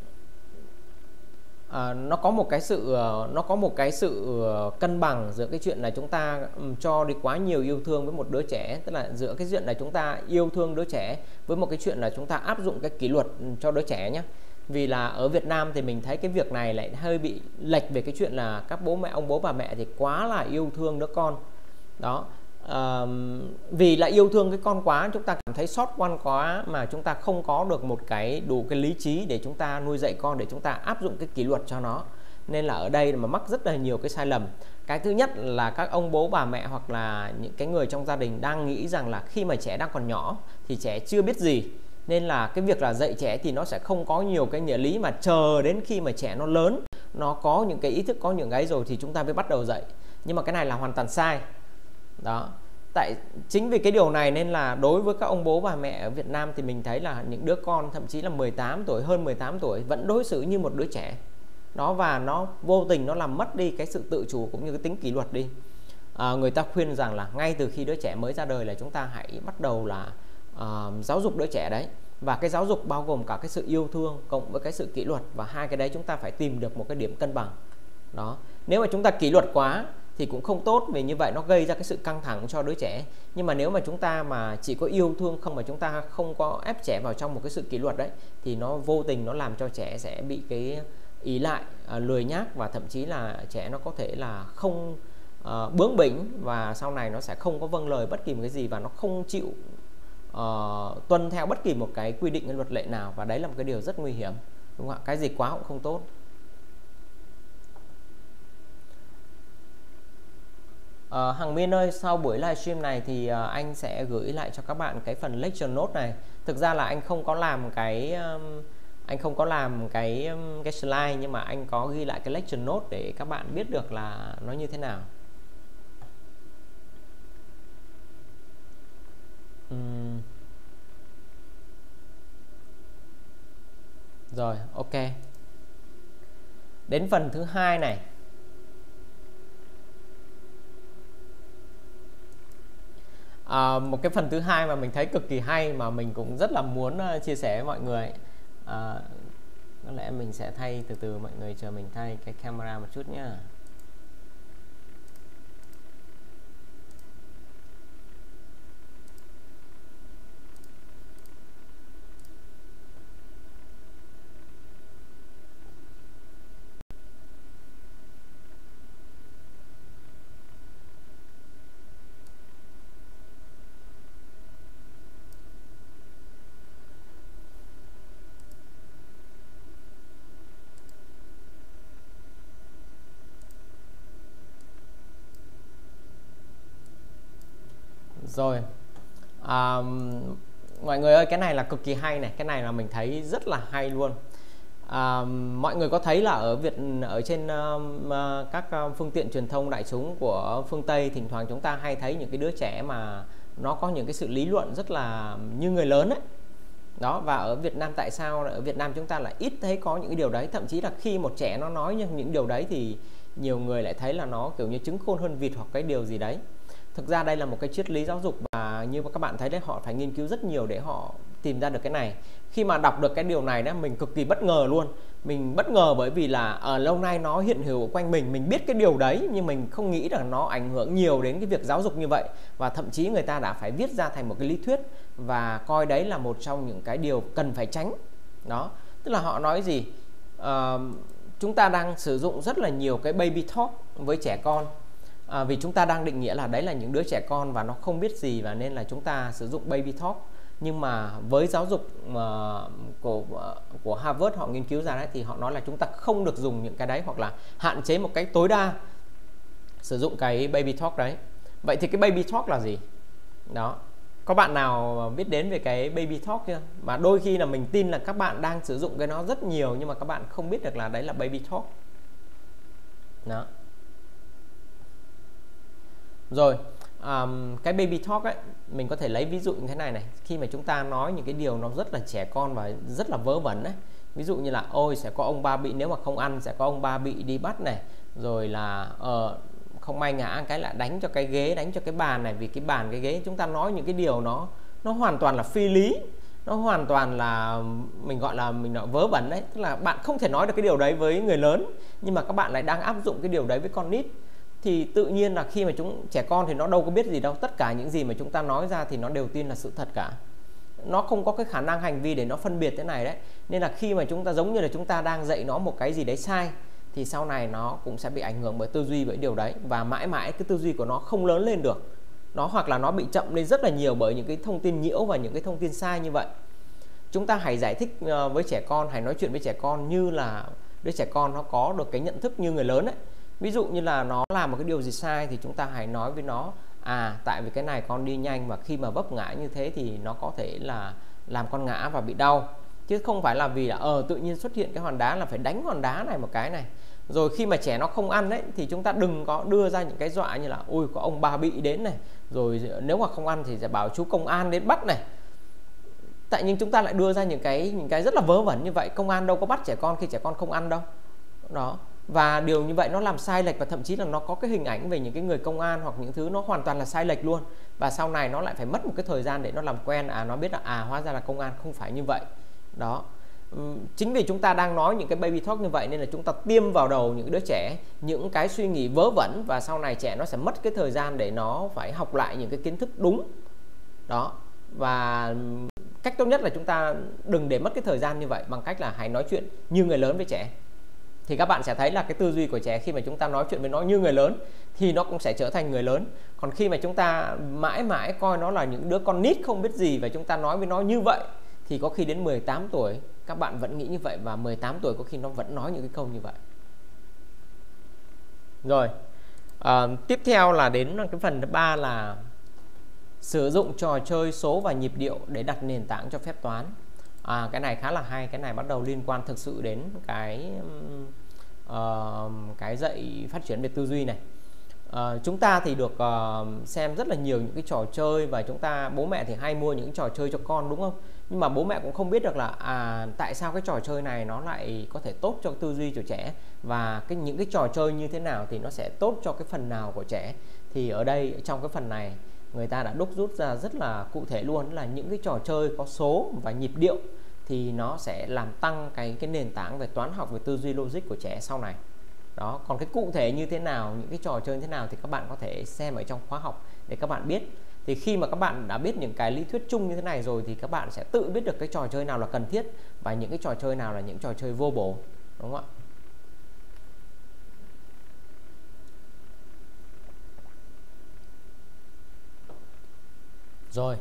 à, nó có một cái sự nó có một cái sự cân bằng giữa cái chuyện là chúng ta cho đi quá nhiều yêu thương với một đứa trẻ, tức là giữa cái chuyện là chúng ta yêu thương đứa trẻ với một cái chuyện là chúng ta áp dụng cái kỷ luật cho đứa trẻ nhé. Vì là ở Việt Nam thì mình thấy cái việc này lại hơi bị lệch về cái chuyện là các bố mẹ, ông bố bà mẹ thì quá là yêu thương đứa con đó. À, vì là yêu thương cái con quá, chúng ta cảm thấy xót quan quá mà chúng ta không có được một cái đủ cái lý trí để chúng ta nuôi dạy con, để chúng ta áp dụng cái kỷ luật cho nó. Nên là ở đây mà mắc rất là nhiều cái sai lầm. Cái thứ nhất là các ông bố bà mẹ hoặc là những cái người trong gia đình đang nghĩ rằng là khi mà trẻ đang còn nhỏ thì trẻ chưa biết gì, nên là cái việc là dạy trẻ thì nó sẽ không có nhiều cái nghĩa lý, mà chờ đến khi mà trẻ nó lớn, nó có những cái ý thức, có những cái rồi thì chúng ta mới bắt đầu dạy. Nhưng mà cái này là hoàn toàn sai đó. Tại chính vì cái điều này nên là đối với các ông bố bà mẹ ở Việt Nam thì mình thấy là những đứa con thậm chí là mười tám tuổi, hơn mười tám tuổi vẫn đối xử như một đứa trẻ đó, và nó vô tình nó làm mất đi cái sự tự chủ cũng như cái tính kỷ luật đi. À, người ta khuyên rằng là ngay từ khi đứa trẻ mới ra đời là chúng ta hãy bắt đầu là uh, giáo dục đứa trẻ đấy, và cái giáo dục bao gồm cả cái sự yêu thương cộng với cái sự kỷ luật, và hai cái đấy chúng ta phải tìm được một cái điểm cân bằng đó. Nếu mà chúng ta kỷ luật quá thì cũng không tốt, vì như vậy nó gây ra cái sự căng thẳng cho đứa trẻ. Nhưng mà nếu mà chúng ta mà chỉ có yêu thương không, mà chúng ta không có ép trẻ vào trong một cái sự kỷ luật đấy, thì nó vô tình nó làm cho trẻ sẽ bị cái ỷ lại, à, lười nhác, và thậm chí là trẻ nó có thể là không à, bướng bỉnh, và sau này nó sẽ không có vâng lời bất kỳ một cái gì, và nó không chịu uh, tuân theo bất kỳ một cái quy định, cái luật lệ nào, và đấy là một cái điều rất nguy hiểm, đúng không ạ? Cái gì quá cũng không tốt. Uh, Hằng Miên ơi, sau buổi livestream này thì uh, anh sẽ gửi lại cho các bạn cái phần lecture note này. Thực ra là anh không có làm cái um, anh không có làm cái um, cái slide, nhưng mà anh có ghi lại cái lecture note để các bạn biết được là nó như thế nào. Uhm. Rồi, ok. Đến phần thứ hai này. À, một cái phần thứ hai mà mình thấy cực kỳ hay, mà mình cũng rất là muốn uh, chia sẻ với mọi người. À, có lẽ mình sẽ thay từ từ, mọi người chờ mình thay cái camera một chút nhé. Rồi, à, mọi người ơi, cái này là cực kỳ hay này, cái này là mình thấy rất là hay luôn. À, mọi người có thấy là ở Việt ở trên uh, các phương tiện truyền thông đại chúng của phương Tây, thỉnh thoảng chúng ta hay thấy những cái đứa trẻ mà nó có những cái sự lý luận rất là như người lớn ấy. Đó, và ở Việt Nam tại sao ở Việt Nam chúng ta lại ít thấy có những cái điều đấy, thậm chí là khi một trẻ nó nói những điều đấy thì nhiều người lại thấy là nó kiểu như trứng khôn hơn vịt hoặc cái điều gì đấy. Thực ra đây là một cái triết lý giáo dục, và như các bạn thấy đấy, họ phải nghiên cứu rất nhiều để họ tìm ra được cái này. Khi mà đọc được cái điều này đó, mình cực kỳ bất ngờ luôn. Mình bất ngờ bởi vì là ở lâu nay nó hiện hữu quanh mình, mình biết cái điều đấy, nhưng mình không nghĩ rằng nó ảnh hưởng nhiều đến cái việc giáo dục như vậy. Và thậm chí người ta đã phải viết ra thành một cái lý thuyết và coi đấy là một trong những cái điều cần phải tránh. Đó, tức là họ nói gì? À, chúng ta đang sử dụng rất là nhiều cái baby talk với trẻ con. À, vì chúng ta đang định nghĩa là đấy là những đứa trẻ con và nó không biết gì, và nên là chúng ta sử dụng baby talk. Nhưng mà với giáo dục mà của của Harvard họ nghiên cứu ra đấy, thì họ nói là chúng ta không được dùng những cái đấy, hoặc là hạn chế một cách tối đa sử dụng cái baby talk đấy. Vậy thì cái baby talk là gì? Đó, có bạn nào biết đến về cái baby talk chưa? Mà đôi khi là mình tin là các bạn đang sử dụng cái nó rất nhiều, nhưng mà các bạn không biết được là đấy là baby talk. Đó. Rồi, um, cái baby talk ấy, mình có thể lấy ví dụ như thế này này. Khi mà chúng ta nói những cái điều nó rất là trẻ con và rất là vớ vẩn ấy, ví dụ như là ôi sẽ có ông ba bị, nếu mà không ăn sẽ có ông ba bị đi bắt này, rồi là uh, không may ngã cái lại đánh cho cái ghế, đánh cho cái bàn này, vì cái bàn cái ghế. Chúng ta nói những cái điều nó nó hoàn toàn là phi lý, nó hoàn toàn là mình gọi là mình nói vớ vẩn đấy. Tức là bạn không thể nói được cái điều đấy với người lớn, nhưng mà các bạn lại đang áp dụng cái điều đấy với con nít. Thì tự nhiên là khi mà chúng trẻ con thì nó đâu có biết gì đâu, tất cả những gì mà chúng ta nói ra thì nó đều tin là sự thật cả, nó không có cái khả năng hành vi để nó phân biệt thế này đấy. Nên là khi mà chúng ta giống như là chúng ta đang dạy nó một cái gì đấy sai, thì sau này nó cũng sẽ bị ảnh hưởng bởi tư duy, bởi điều đấy, và mãi mãi cái tư duy của nó không lớn lên được, nó hoặc là nó bị chậm lên rất là nhiều bởi những cái thông tin nhiễu và những cái thông tin sai như vậy. Chúng ta hãy giải thích với trẻ con, hãy nói chuyện với trẻ con như là đứa trẻ con nó có được cái nhận thức như người lớn ấy. Ví dụ như là nó làm một cái điều gì sai thì chúng ta hãy nói với nó, à tại vì cái này con đi nhanh và khi mà vấp ngã như thế thì nó có thể là làm con ngã và bị đau, chứ không phải là vì là ờ tự nhiên xuất hiện cái hòn đá là phải đánh hòn đá này một cái này. Rồi khi mà trẻ nó không ăn đấy thì chúng ta đừng có đưa ra những cái dọa như là ui có ông ba bị đến này, rồi nếu mà không ăn thì sẽ bảo chú công an đến bắt này. Tại nhưng chúng ta lại đưa ra những cái những cái rất là vớ vẩn như vậy. Công an đâu có bắt trẻ con khi trẻ con không ăn đâu. Đó. Và điều như vậy nó làm sai lệch, và thậm chí là nó có cái hình ảnh về những cái người công an hoặc những thứ nó hoàn toàn là sai lệch luôn. Và sau này nó lại phải mất một cái thời gian để nó làm quen, à nó biết là à hóa ra là công an không phải như vậy. Đó. Chính vì chúng ta đang nói những cái baby talk như vậy nên là chúng ta tiêm vào đầu những đứa trẻ những cái suy nghĩ vớ vẩn, và sau này trẻ nó sẽ mất cái thời gian để nó phải học lại những cái kiến thức đúng. Đó. Và cách tốt nhất là chúng ta đừng để mất cái thời gian như vậy, bằng cách là hãy nói chuyện như người lớn với trẻ. Thì các bạn sẽ thấy là cái tư duy của trẻ khi mà chúng ta nói chuyện với nó như người lớn thì nó cũng sẽ trở thành người lớn. Còn khi mà chúng ta mãi mãi coi nó là những đứa con nít không biết gì và chúng ta nói với nó như vậy, thì có khi đến mười tám tuổi các bạn vẫn nghĩ như vậy, và mười tám tuổi có khi nó vẫn nói những cái câu như vậy. Rồi, à, tiếp theo là đến cái phần thứ ba là sử dụng trò chơi số và nhịp điệu để đặt nền tảng cho phép toán. À, cái này khá là hay, cái này bắt đầu liên quan thực sự đến cái uh, cái dạy phát triển về tư duy này. Uh, chúng ta thì được uh, xem rất là nhiều những cái trò chơi, và chúng ta bố mẹ thì hay mua những trò chơi cho con, đúng không? Nhưng mà bố mẹ cũng không biết được là à tại sao cái trò chơi này nó lại có thể tốt cho tư duy của trẻ, và cái những cái trò chơi như thế nào thì nó sẽ tốt cho cái phần nào của trẻ. Thì ở đây trong cái phần này người ta đã đúc rút ra rất là cụ thể luôn, là những cái trò chơi có số và nhịp điệu thì nó sẽ làm tăng cái cái nền tảng về toán học, về tư duy logic của trẻ sau này. Đó, còn cái cụ thể như thế nào, những cái trò chơi như thế nào thì các bạn có thể xem ở trong khóa học để các bạn biết. Thì khi mà các bạn đã biết những cái lý thuyết chung như thế này rồi thì các bạn sẽ tự biết được cái trò chơi nào là cần thiết và những cái trò chơi nào là những trò chơi vô bổ, đúng không ạ? Rồi.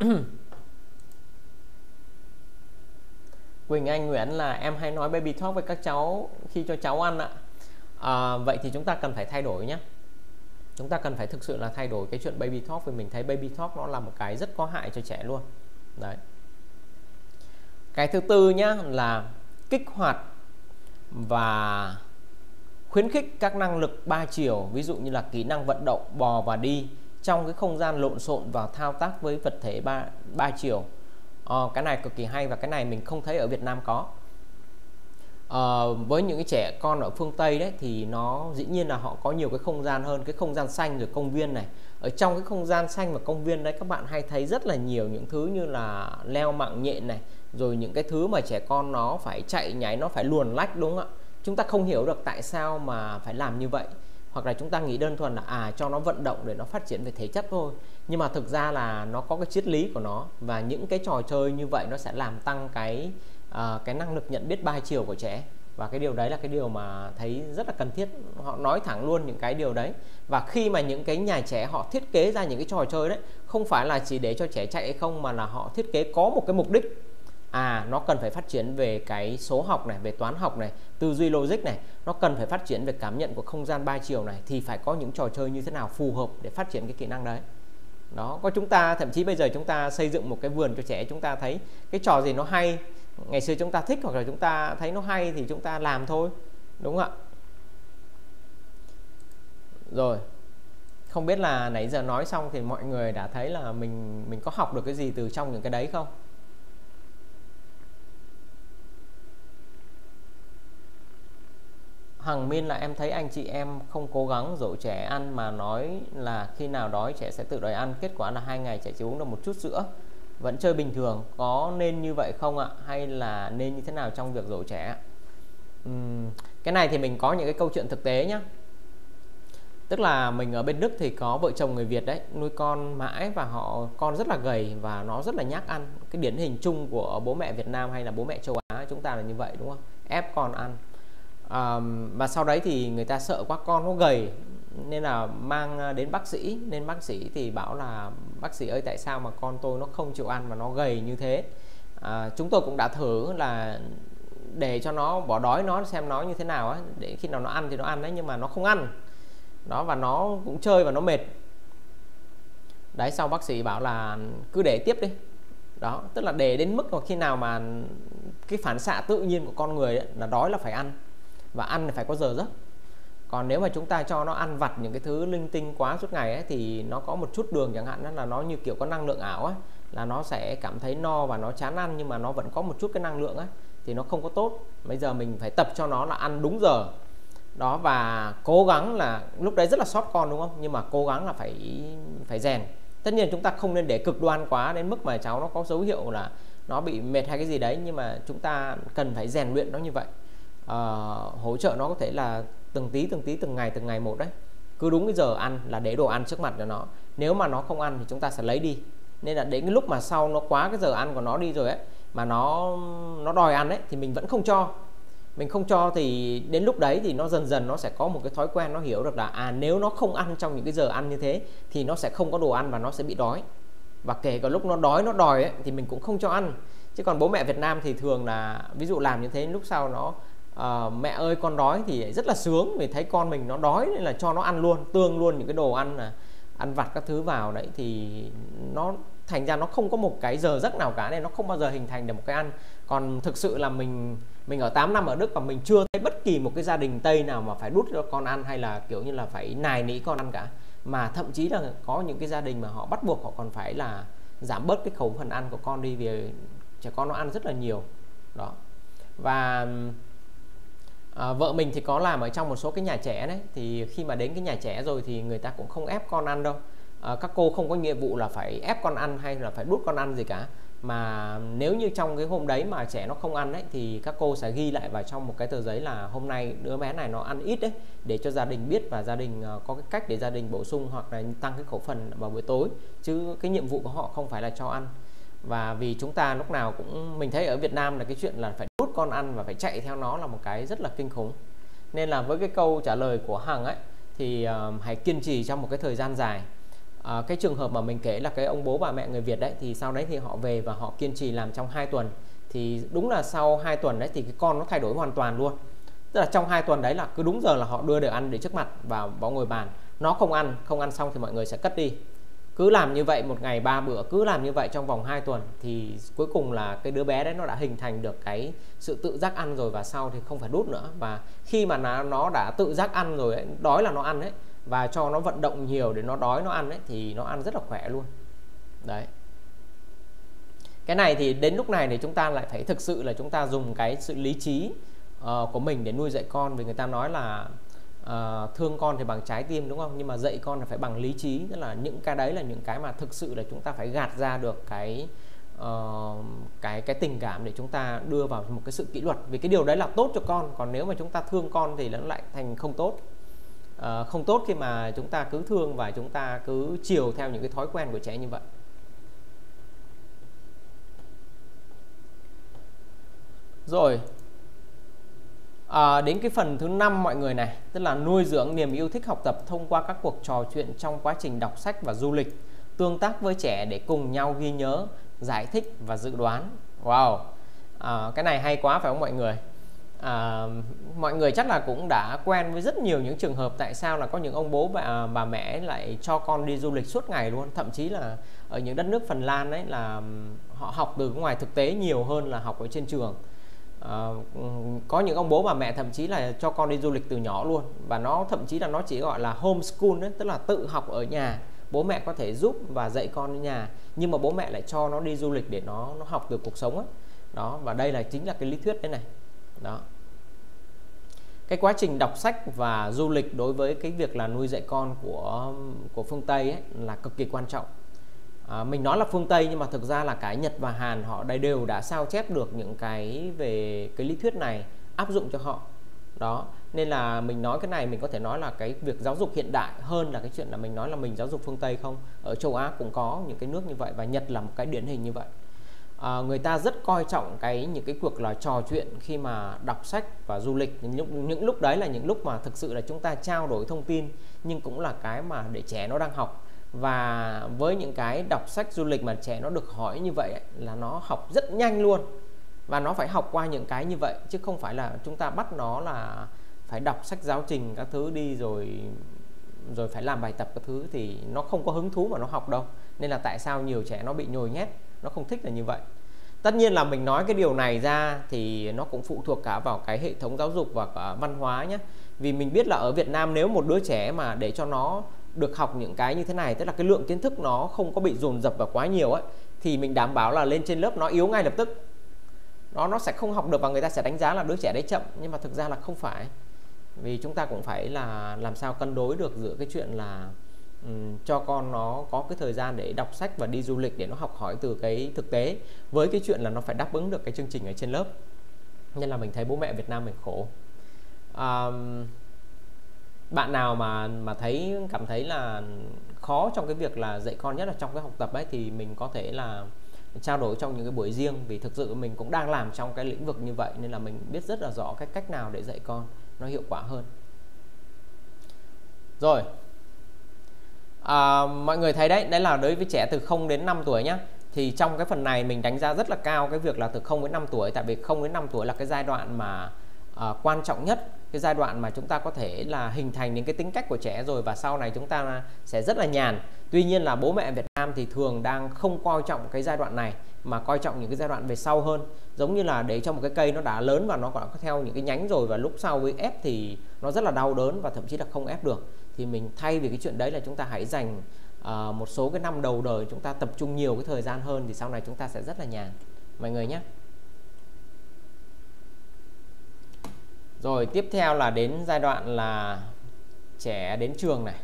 Quỳnh Anh Nguyễn là em hay nói baby talk với các cháu khi cho cháu ăn ạ. À, vậy thì chúng ta cần phải thay đổi nhé. Chúng ta cần phải thực sự là thay đổi cái chuyện baby talk, vì mình thấy baby talk nó là một cái rất có hại cho trẻ luôn. Đấy. Cái thứ tư nhá là kích hoạt và khuyến khích các năng lực ba chiều, ví dụ như là kỹ năng vận động, bò và đi trong cái không gian lộn xộn và thao tác với vật thể ba, ba chiều. Ờ, cái này cực kỳ hay, và cái này mình không thấy ở Việt Nam có. Ờ, với những cái trẻ con ở phương Tây đấy thì nó dĩ nhiên là họ có nhiều cái không gian hơn, cái không gian xanh rồi công viên này. Ở trong cái không gian xanh và công viên đấy các bạn hay thấy rất là nhiều những thứ như là leo mạng nhện này, rồi những cái thứ mà trẻ con nó phải chạy nhảy, nó phải luồn lách, đúng không ạ? Chúng ta không hiểu được tại sao mà phải làm như vậy, hoặc là chúng ta nghĩ đơn thuần là à cho nó vận động để nó phát triển về thể chất thôi. Nhưng mà thực ra là nó có cái triết lý của nó, và những cái trò chơi như vậy nó sẽ làm tăng cái uh, cái năng lực nhận biết ba chiều của trẻ. Và cái điều đấy là cái điều mà thấy rất là cần thiết. Họ nói thẳng luôn những cái điều đấy. Và khi mà những cái nhà trẻ họ thiết kế ra những cái trò chơi đấy, không phải là chỉ để cho trẻ chạy hay không, mà là họ thiết kế có một cái mục đích. À, nó cần phải phát triển về cái số học này, về toán học này, tư duy logic này. Nó cần phải phát triển về cảm nhận của không gian ba chiều này. Thì phải có những trò chơi như thế nào phù hợp để phát triển cái kỹ năng đấy. Đó, có chúng ta thậm chí bây giờ chúng ta xây dựng một cái vườn cho trẻ, chúng ta thấy cái trò gì nó hay, ngày xưa chúng ta thích hoặc là chúng ta thấy nó hay thì chúng ta làm thôi, đúng không ạ? Rồi, không biết là nãy giờ nói xong thì mọi người đã thấy là mình mình có học được cái gì từ trong những cái đấy không? Hằng Min là em thấy anh chị em không cố gắng dỗ trẻ ăn mà nói là khi nào đói trẻ sẽ tự đòi ăn, kết quả là hai ngày trẻ chỉ uống được một chút sữa, vẫn chơi bình thường. Có nên như vậy không ạ? Hay là nên như thế nào trong việc dỗ trẻ? Uhm, cái này thì mình có những cái câu chuyện thực tế nhé. Tức là mình ở bên Đức thì có vợ chồng người Việt đấy, nuôi con mãi và họ con rất là gầy và nó rất là nhác ăn. Cái điển hình chung của bố mẹ Việt Nam hay là bố mẹ châu Á chúng ta là như vậy, đúng không? Ép con ăn. À, và sau đấy thì người ta sợ quá con nó gầy nên là mang đến bác sĩ, nên bác sĩ thì bảo là bác sĩ ơi, tại sao mà con tôi nó không chịu ăn mà nó gầy như thế? À, chúng tôi cũng đã thử là để cho nó bỏ đói nó xem nó như thế nào á, để khi nào nó ăn thì nó ăn đấy, nhưng mà nó không ăn đó, và nó cũng chơi và nó mệt đấy. Sau bác sĩ bảo là cứ để tiếp đi đó, tức là để đến mức mà khi nào mà cái phản xạ tự nhiên của con người ấy, là đói là phải ăn, và ăn thì phải có giờ giấc. Còn nếu mà chúng ta cho nó ăn vặt những cái thứ linh tinh quá suốt ngày ấy, thì nó có một chút đường chẳng hạn, đó là nó như kiểu có năng lượng ảo ấy, là nó sẽ cảm thấy no và nó chán ăn, nhưng mà nó vẫn có một chút cái năng lượng ấy, thì nó không có tốt. Bây giờ mình phải tập cho nó là ăn đúng giờ đó, và cố gắng là lúc đấy rất là sót con, đúng không? Nhưng mà cố gắng là phải phải rèn. Tất nhiên chúng ta không nên để cực đoan quá đến mức mà cháu nó có dấu hiệu là nó bị mệt hay cái gì đấy, nhưng mà chúng ta cần phải rèn luyện nó như vậy. À, hỗ trợ nó có thể là từng tí từng tí từng ngày từng ngày một đấy, cứ đúng cái giờ ăn là để đồ ăn trước mặt cho nó. Nếu mà nó không ăn thì chúng ta sẽ lấy đi. Nên là đến cái lúc mà sau nó quá cái giờ ăn của nó đi rồi ấy, mà nó nó đòi ăn ấy, thì mình vẫn không cho. Mình không cho thì đến lúc đấy thì nó dần dần nó sẽ có một cái thói quen, nó hiểu được là à, nếu nó không ăn trong những cái giờ ăn như thế thì nó sẽ không có đồ ăn và nó sẽ bị đói. Và kể cả lúc nó đói nó đòi ấy, thì mình cũng không cho ăn. Chứ còn bố mẹ Việt Nam thì thường là ví dụ làm như thế, lúc sau nó uh, mẹ ơi con đói thì rất là sướng, vì thấy con mình nó đói nên là cho nó ăn luôn, tương luôn những cái đồ ăn là ăn vặt các thứ vào đấy, thì nó thành ra nó không có một cái giờ giấc nào cả, nên nó không bao giờ hình thành được một cái ăn. Còn thực sự là mình mình ở tám năm ở Đức và mình chưa thấy bất kỳ một cái gia đình Tây nào mà phải đút cho con ăn hay là kiểu như là phải nài nỉ con ăn cả, mà thậm chí là có những cái gia đình mà họ bắt buộc họ còn phải là giảm bớt cái khẩu phần ăn của con đi, vì trẻ con nó ăn rất là nhiều đó. Và à, vợ mình thì có làm ở trong một số cái nhà trẻ đấy, thì khi mà đến cái nhà trẻ rồi thì người ta cũng không ép con ăn đâu. À, các cô không có nghĩa vụ là phải ép con ăn hay là phải đút con ăn gì cả, mà nếu như trong cái hôm đấy mà trẻ nó không ăn đấy thì các cô sẽ ghi lại vào trong một cái tờ giấy là hôm nay đứa bé này nó ăn ít đấy, để cho gia đình biết và gia đình có cái cách để gia đình bổ sung hoặc là tăng cái khẩu phần vào buổi tối, chứ cái nhiệm vụ của họ không phải là cho ăn. Và vì chúng ta lúc nào cũng, mình thấy ở Việt Nam là cái chuyện là phải đút con ăn và phải chạy theo nó là một cái rất là kinh khủng. Nên là với cái câu trả lời của Hằng ấy thì uh, hãy kiên trì trong một cái thời gian dài. À, cái trường hợp mà mình kể là cái ông bố bà mẹ người Việt đấy, thì sau đấy thì họ về và họ kiên trì làm trong hai tuần, thì đúng là sau hai tuần đấy thì cái con nó thay đổi hoàn toàn luôn. Tức là trong hai tuần đấy là cứ đúng giờ là họ đưa đồ ăn để trước mặt và bỏ ngồi bàn, nó không ăn, không ăn xong thì mọi người sẽ cất đi. Cứ làm như vậy một ngày ba bữa, cứ làm như vậy trong vòng hai tuần thì cuối cùng là cái đứa bé đấy nó đã hình thành được cái sự tự giác ăn rồi, và sau thì không phải đút nữa. Và khi mà nó, nó đã tự giác ăn rồi ấy, đói là nó ăn đấy, và cho nó vận động nhiều để nó đói nó ăn ấy, thì nó ăn rất là khỏe luôn đấy. Cái này thì đến lúc này thì chúng ta lại phải thực sự là chúng ta dùng cái sự lý trí uh, của mình để nuôi dạy con. Vì người ta nói là uh, thương con thì bằng trái tim, đúng không? Nhưng mà dạy con là phải bằng lý trí. Tức là những cái đấy là những cái mà thực sự là chúng ta phải gạt ra được cái uh, cái cái tình cảm để chúng ta đưa vào một cái sự kỷ luật, vì cái điều đấy là tốt cho con. Còn nếu mà chúng ta thương con thì nó lại thành không tốt. À, không tốt khi mà chúng ta cứ thương và chúng ta cứ chiều theo những cái thói quen của trẻ như vậy. Rồi, À, đến cái phần thứ năm mọi người này, tức là nuôi dưỡng niềm yêu thích học tập thông qua các cuộc trò chuyện trong quá trình đọc sách và du lịch, tương tác với trẻ để cùng nhau ghi nhớ, giải thích và dự đoán. Wow, à, cái này hay quá phải không mọi người? À, mọi người chắc là cũng đã quen với rất nhiều những trường hợp tại sao là có những ông bố bà, bà mẹ lại cho con đi du lịch suốt ngày luôn. Thậm chí là ở những đất nước Phần Lan ấy là họ học từ ngoài thực tế nhiều hơn là học ở trên trường. À, có những ông bố bà mẹ thậm chí là cho con đi du lịch từ nhỏ luôn, và nó thậm chí là nó chỉ gọi là homeschool đấy, tức là tự học ở nhà, bố mẹ có thể giúp và dạy con ở nhà, nhưng mà bố mẹ lại cho nó đi du lịch để nó nó học từ cuộc sống ấy. Đó, và đây là chính là cái lý thuyết đấy này. Đó, cái quá trình đọc sách và du lịch đối với cái việc là nuôi dạy con của của phương Tây ấy là cực kỳ quan trọng. À, mình nói là phương Tây nhưng mà thực ra là cả Nhật và Hàn họ đây đều đã sao chép được những cái về cái lý thuyết này áp dụng cho họ. Đó, nên là mình nói cái này mình có thể nói là cái việc giáo dục hiện đại hơn là cái chuyện là mình nói là mình giáo dục phương Tây không. Ở châu Á cũng có những cái nước như vậy và Nhật là một cái điển hình như vậy. À, người ta rất coi trọng cái những cái cuộc là trò chuyện khi mà đọc sách và du lịch. Những, những lúc đấy là những lúc mà thực sự là chúng ta trao đổi thông tin, nhưng cũng là cái mà để trẻ nó đang học. Và với những cái đọc sách du lịch mà trẻ nó được hỏi như vậy ấy, là nó học rất nhanh luôn, và nó phải học qua những cái như vậy, chứ không phải là chúng ta bắt nó là phải đọc sách giáo trình các thứ đi rồi rồi phải làm bài tập các thứ, thì nó không có hứng thú mà nó học đâu. Nên là tại sao nhiều trẻ nó bị nhồi nhét, nó không thích là như vậy. Tất nhiên là mình nói cái điều này ra thì nó cũng phụ thuộc cả vào cái hệ thống giáo dục và cả văn hóa nhé. Vì mình biết là ở Việt Nam nếu một đứa trẻ mà để cho nó được học những cái như thế này, tức là cái lượng kiến thức nó không có bị dồn dập và quá nhiều ấy, thì mình đảm bảo là lên trên lớp nó yếu ngay lập tức. Nó nó sẽ không học được và người ta sẽ đánh giá là đứa trẻ đấy chậm, nhưng mà thực ra là không phải. Vì chúng ta cũng phải là làm sao cân đối được giữa cái chuyện là um, cho con nó có cái thời gian để đọc sách và đi du lịch để nó học hỏi từ cái thực tế, với cái chuyện là nó phải đáp ứng được cái chương trình ở trên lớp. Nên là mình thấy bố mẹ Việt Nam mình khổ. Um, bạn nào mà mà thấy cảm thấy là khó trong cái việc là dạy con, nhất là trong cái học tập ấy, thì mình có thể là trao đổi trong những cái buổi riêng, vì thực sự mình cũng đang làm trong cái lĩnh vực như vậy nên là mình biết rất là rõ cái cách nào để dạy con nó hiệu quả hơn. Rồi, à, mọi người thấy đấy, đấy là đối với trẻ từ không đến năm tuổi nhé. Thì trong cái phần này mình đánh giá rất là cao cái việc là từ không đến năm tuổi, tại vì không đến năm tuổi là cái giai đoạn mà à, quan trọng nhất, cái giai đoạn mà chúng ta có thể là hình thành những cái tính cách của trẻ rồi, và sau này chúng ta sẽ rất là nhàn. Tuy nhiên là bố mẹ Việt Nam thì thường đang không coi trọng cái giai đoạn này, mà coi trọng những cái giai đoạn về sau hơn. Giống như là để cho một cái cây nó đã lớn và nó còn có theo những cái nhánh rồi, và lúc sau với ép thì nó rất là đau đớn và thậm chí là không ép được. Thì mình thay vì cái chuyện đấy là chúng ta hãy dành uh, một số cái năm đầu đời chúng ta tập trung nhiều cái thời gian hơn, thì sau này chúng ta sẽ rất là nhàn mọi người nhé. Rồi tiếp theo là đến giai đoạn là trẻ đến trường này.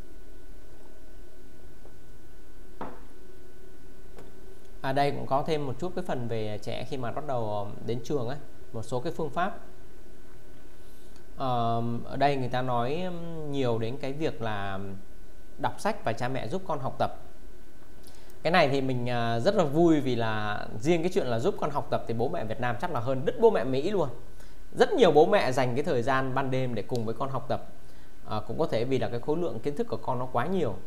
À, đây cũng có thêm một chút cái phần về trẻ khi mà bắt đầu đến trường ấy, một số cái phương pháp. À, ở đây người ta nói nhiều đến cái việc là đọc sách và cha mẹ giúp con học tập. Cái này thì mình rất là vui, vì là riêng cái chuyện là giúp con học tập thì bố mẹ Việt Nam chắc là hơn đứt bố mẹ Mỹ luôn. Rất nhiều bố mẹ dành cái thời gian ban đêm để cùng với con học tập, à, cũng có thể vì là cái khối lượng kiến thức của con nó quá nhiều.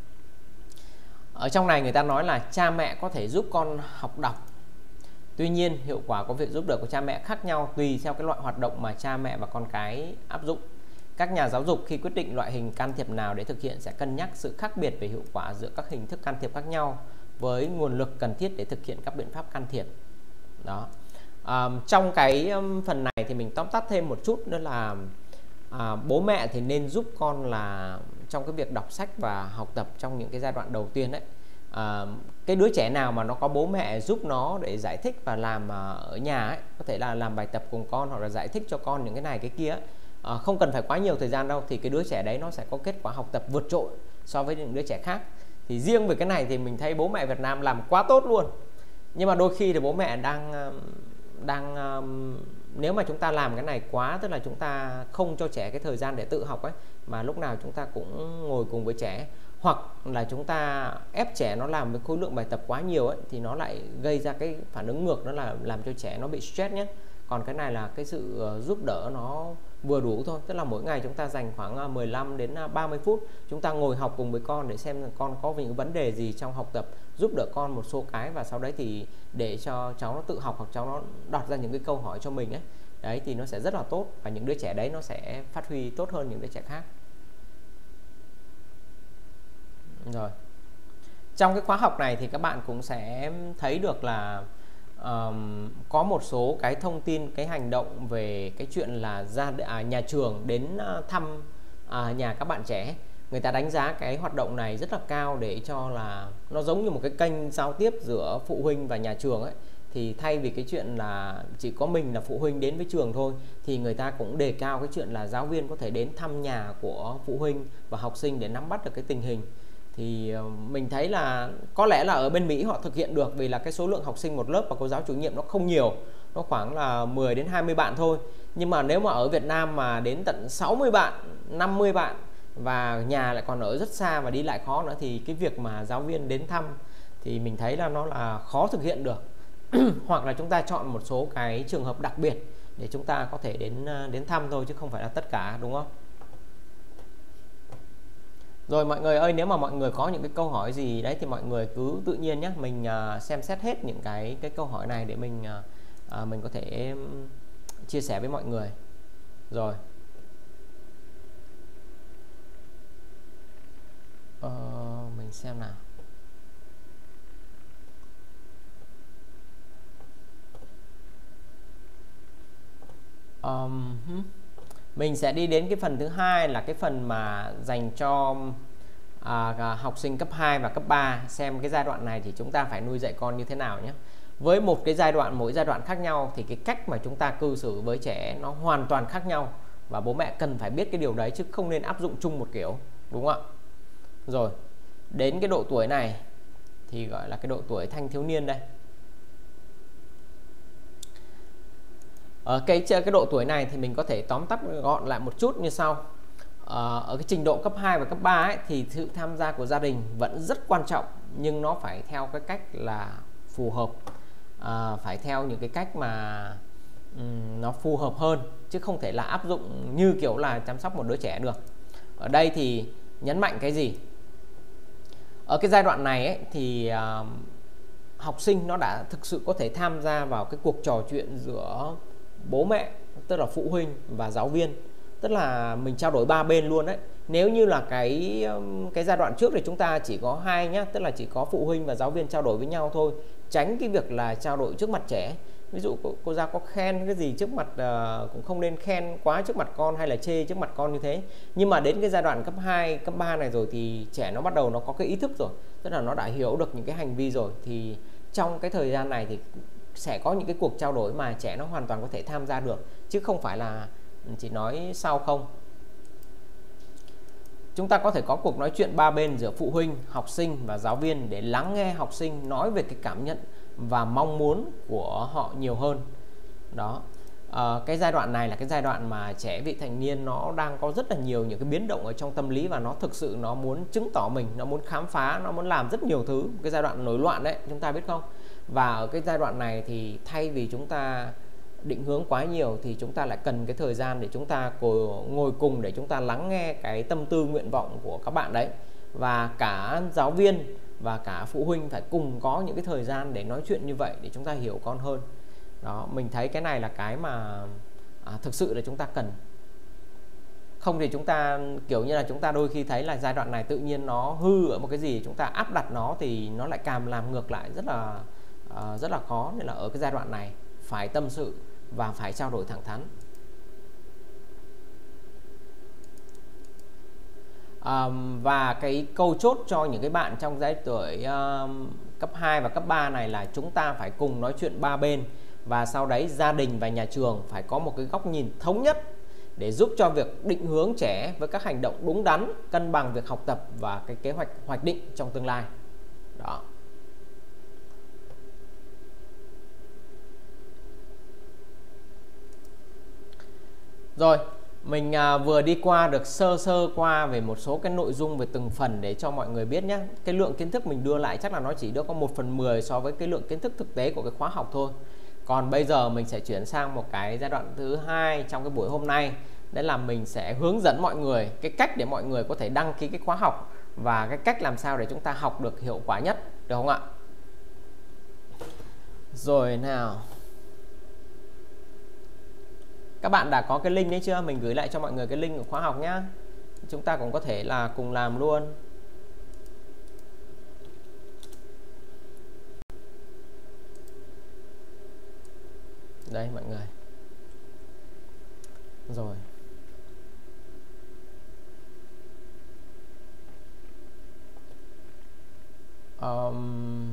Ở trong này người ta nói là cha mẹ có thể giúp con học đọc. Tuy nhiên hiệu quả của việc giúp đỡ của cha mẹ khác nhau tùy theo cái loại hoạt động mà cha mẹ và con cái áp dụng. Các nhà giáo dục khi quyết định loại hình can thiệp nào để thực hiện sẽ cân nhắc sự khác biệt về hiệu quả giữa các hình thức can thiệp khác nhau với nguồn lực cần thiết để thực hiện các biện pháp can thiệp. Đó. À, trong cái phần này thì mình tóm tắt thêm một chút nữa là à, bố mẹ thì nên giúp con là trong cái việc đọc sách và học tập trong những cái giai đoạn đầu tiên đấy. À, cái đứa trẻ nào mà nó có bố mẹ giúp nó để giải thích và làm ở nhà ấy, có thể là làm bài tập cùng con hoặc là giải thích cho con những cái này cái kia ấy, à, không cần phải quá nhiều thời gian đâu, thì cái đứa trẻ đấy nó sẽ có kết quả học tập vượt trội so với những đứa trẻ khác. Thì riêng về cái này thì mình thấy bố mẹ Việt Nam làm quá tốt luôn. Nhưng mà đôi khi thì bố mẹ đang đang nếu mà chúng ta làm cái này quá, tức là chúng ta không cho trẻ cái thời gian để tự học ấy, mà lúc nào chúng ta cũng ngồi cùng với trẻ, hoặc là chúng ta ép trẻ nó làm với khối lượng bài tập quá nhiều ấy, thì nó lại gây ra cái phản ứng ngược, đó là làm cho trẻ nó bị stress nhé. Còn cái này là cái sự giúp đỡ nó vừa đủ thôi, tức là mỗi ngày chúng ta dành khoảng mười lăm đến ba mươi phút chúng ta ngồi học cùng với con để xem con có những vấn đề gì trong học tập, giúp đỡ con một số cái, và sau đấy thì để cho cháu nó tự học hoặc cháu nó đặt ra những cái câu hỏi cho mình ấy. Đấy thì nó sẽ rất là tốt, và những đứa trẻ đấy nó sẽ phát huy tốt hơn những đứa trẻ khác. Rồi, trong cái khóa học này thì các bạn cũng sẽ thấy được là um, có một số cái thông tin, cái hành động về cái chuyện là ra à, nhà trường đến thăm à, nhà các bạn trẻ. Người ta đánh giá cái hoạt động này rất là cao, để cho là nó giống như một cái kênh giao tiếp giữa phụ huynh và nhà trường ấy. Thì thay vì cái chuyện là chỉ có mình là phụ huynh đến với trường thôi, thì người ta cũng đề cao cái chuyện là giáo viên có thể đến thăm nhà của phụ huynh và học sinh để nắm bắt được cái tình hình. Thì mình thấy là có lẽ là ở bên Mỹ họ thực hiện được, vì là cái số lượng học sinh một lớp và cô giáo chủ nhiệm nó không nhiều, nó khoảng là mười đến hai mươi bạn thôi. Nhưng mà nếu mà ở Việt Nam mà đến tận sáu mươi bạn, năm mươi bạn, và nhà lại còn ở rất xa và đi lại khó nữa, thì cái việc mà giáo viên đến thăm thì mình thấy là nó là khó thực hiện được. Hoặc là chúng ta chọn một số cái trường hợp đặc biệt để chúng ta có thể đến đến thăm thôi, chứ không phải là tất cả, đúng không? Rồi mọi người ơi, nếu mà mọi người có những cái câu hỏi gì đấy thì mọi người cứ tự nhiên nhé, mình uh, xem xét hết những cái cái câu hỏi này để mình uh, uh, mình có thể um, chia sẻ với mọi người. Rồi, uh, mình xem nào. Um, mình sẽ đi đến cái phần thứ hai, là cái phần mà dành cho à, học sinh cấp hai và cấp ba, xem cái giai đoạn này thì chúng ta phải nuôi dạy con như thế nào nhé. Với một cái giai đoạn, mỗi giai đoạn khác nhau thì cái cách mà chúng ta cư xử với trẻ nó hoàn toàn khác nhau, và bố mẹ cần phải biết cái điều đấy, chứ không nên áp dụng chung một kiểu, đúng không ạ? Rồi, đến cái độ tuổi này thì gọi là cái độ tuổi thanh thiếu niên đây. Ở cái, cái độ tuổi này thì mình có thể tóm tắt gọn lại một chút như sau. Ở, ở cái trình độ cấp hai và cấp ba ấy, thì sự tham gia của gia đình vẫn rất quan trọng, nhưng nó phải theo cái cách là phù hợp, à, phải theo những cái cách mà um, nó phù hợp hơn, chứ không thể là áp dụng như kiểu là chăm sóc một đứa trẻ được. Ở đây thì nhấn mạnh cái gì? Ở cái giai đoạn này ấy, thì uh, học sinh nó đã thực sự có thể tham gia vào cái cuộc trò chuyện giữa bố mẹ, tức là phụ huynh và giáo viên, tức là mình trao đổi ba bên luôn đấy. Nếu như là cái cái giai đoạn trước thì chúng ta chỉ có hai nhá, tức là chỉ có phụ huynh và giáo viên trao đổi với nhau thôi, tránh cái việc là trao đổi trước mặt trẻ. Ví dụ cô, cô giáo có khen cái gì trước mặt uh, cũng không nên khen quá trước mặt con, hay là chê trước mặt con như thế. Nhưng mà đến cái giai đoạn cấp hai, cấp ba này rồi thì trẻ nó bắt đầu nó có cái ý thức rồi, tức là nó đã hiểu được những cái hành vi rồi, thì trong cái thời gian này thì sẽ có những cái cuộc trao đổi mà trẻ nó hoàn toàn có thể tham gia được, chứ không phải là chỉ nói sau không. Chúng ta có thể có cuộc nói chuyện ba bên giữa phụ huynh, học sinh và giáo viên để lắng nghe học sinh nói về cái cảm nhận và mong muốn của họ nhiều hơn. Đó, à, cái giai đoạn này là cái giai đoạn mà trẻ vị thành niên nó đang có rất là nhiều những cái biến động ở trong tâm lý, và nó thực sự nó muốn chứng tỏ mình, nó muốn khám phá, nó muốn làm rất nhiều thứ. Cái giai đoạn nổi loạn đấy, chúng ta biết không? Và ở cái giai đoạn này thì thay vì chúng ta định hướng quá nhiều, thì chúng ta lại cần cái thời gian để chúng ta ngồi cùng để chúng ta lắng nghe cái tâm tư nguyện vọng của các bạn đấy. Và cả giáo viên và cả phụ huynh phải cùng có những cái thời gian để nói chuyện như vậy, để chúng ta hiểu con hơn. Đó, mình thấy cái này là cái mà à, thực sự là chúng ta cần. Không thì chúng ta kiểu như là chúng ta đôi khi thấy là giai đoạn này tự nhiên nó hư ở một cái gì, chúng ta áp đặt nó thì nó lại càng làm ngược lại, rất là à, rất là khó. Nên là ở cái giai đoạn này phải tâm sự và phải trao đổi thẳng thắn. Um, và cái câu chốt cho những cái bạn trong giai tuổi um, cấp hai và cấp ba này là chúng ta phải cùng nói chuyện ba bên, và sau đấy gia đình và nhà trường phải có một cái góc nhìn thống nhất để giúp cho việc định hướng trẻ với các hành động đúng đắn, cân bằng việc học tập và cái kế hoạch hoạch định trong tương lai. Đó. Rồi, mình à, vừa đi qua được sơ sơ qua về một số cái nội dung về từng phần để cho mọi người biết nhé. Cái lượng kiến thức mình đưa lại chắc là nó chỉ đưa có một phần mười so với cái lượng kiến thức thực tế của cái khóa học thôi. Còn bây giờ mình sẽ chuyển sang một cái giai đoạn thứ hai trong cái buổi hôm nay, đấy là mình sẽ hướng dẫn mọi người cái cách để mọi người có thể đăng ký cái khóa học và cái cách làm sao để chúng ta học được hiệu quả nhất, được không ạ? Rồi nào, các bạn đã có cái link đấy chưa? Mình gửi lại cho mọi người cái link của khóa học nhá. Chúng ta cũng có thể là cùng làm luôn. Đây mọi người. Rồi. Um,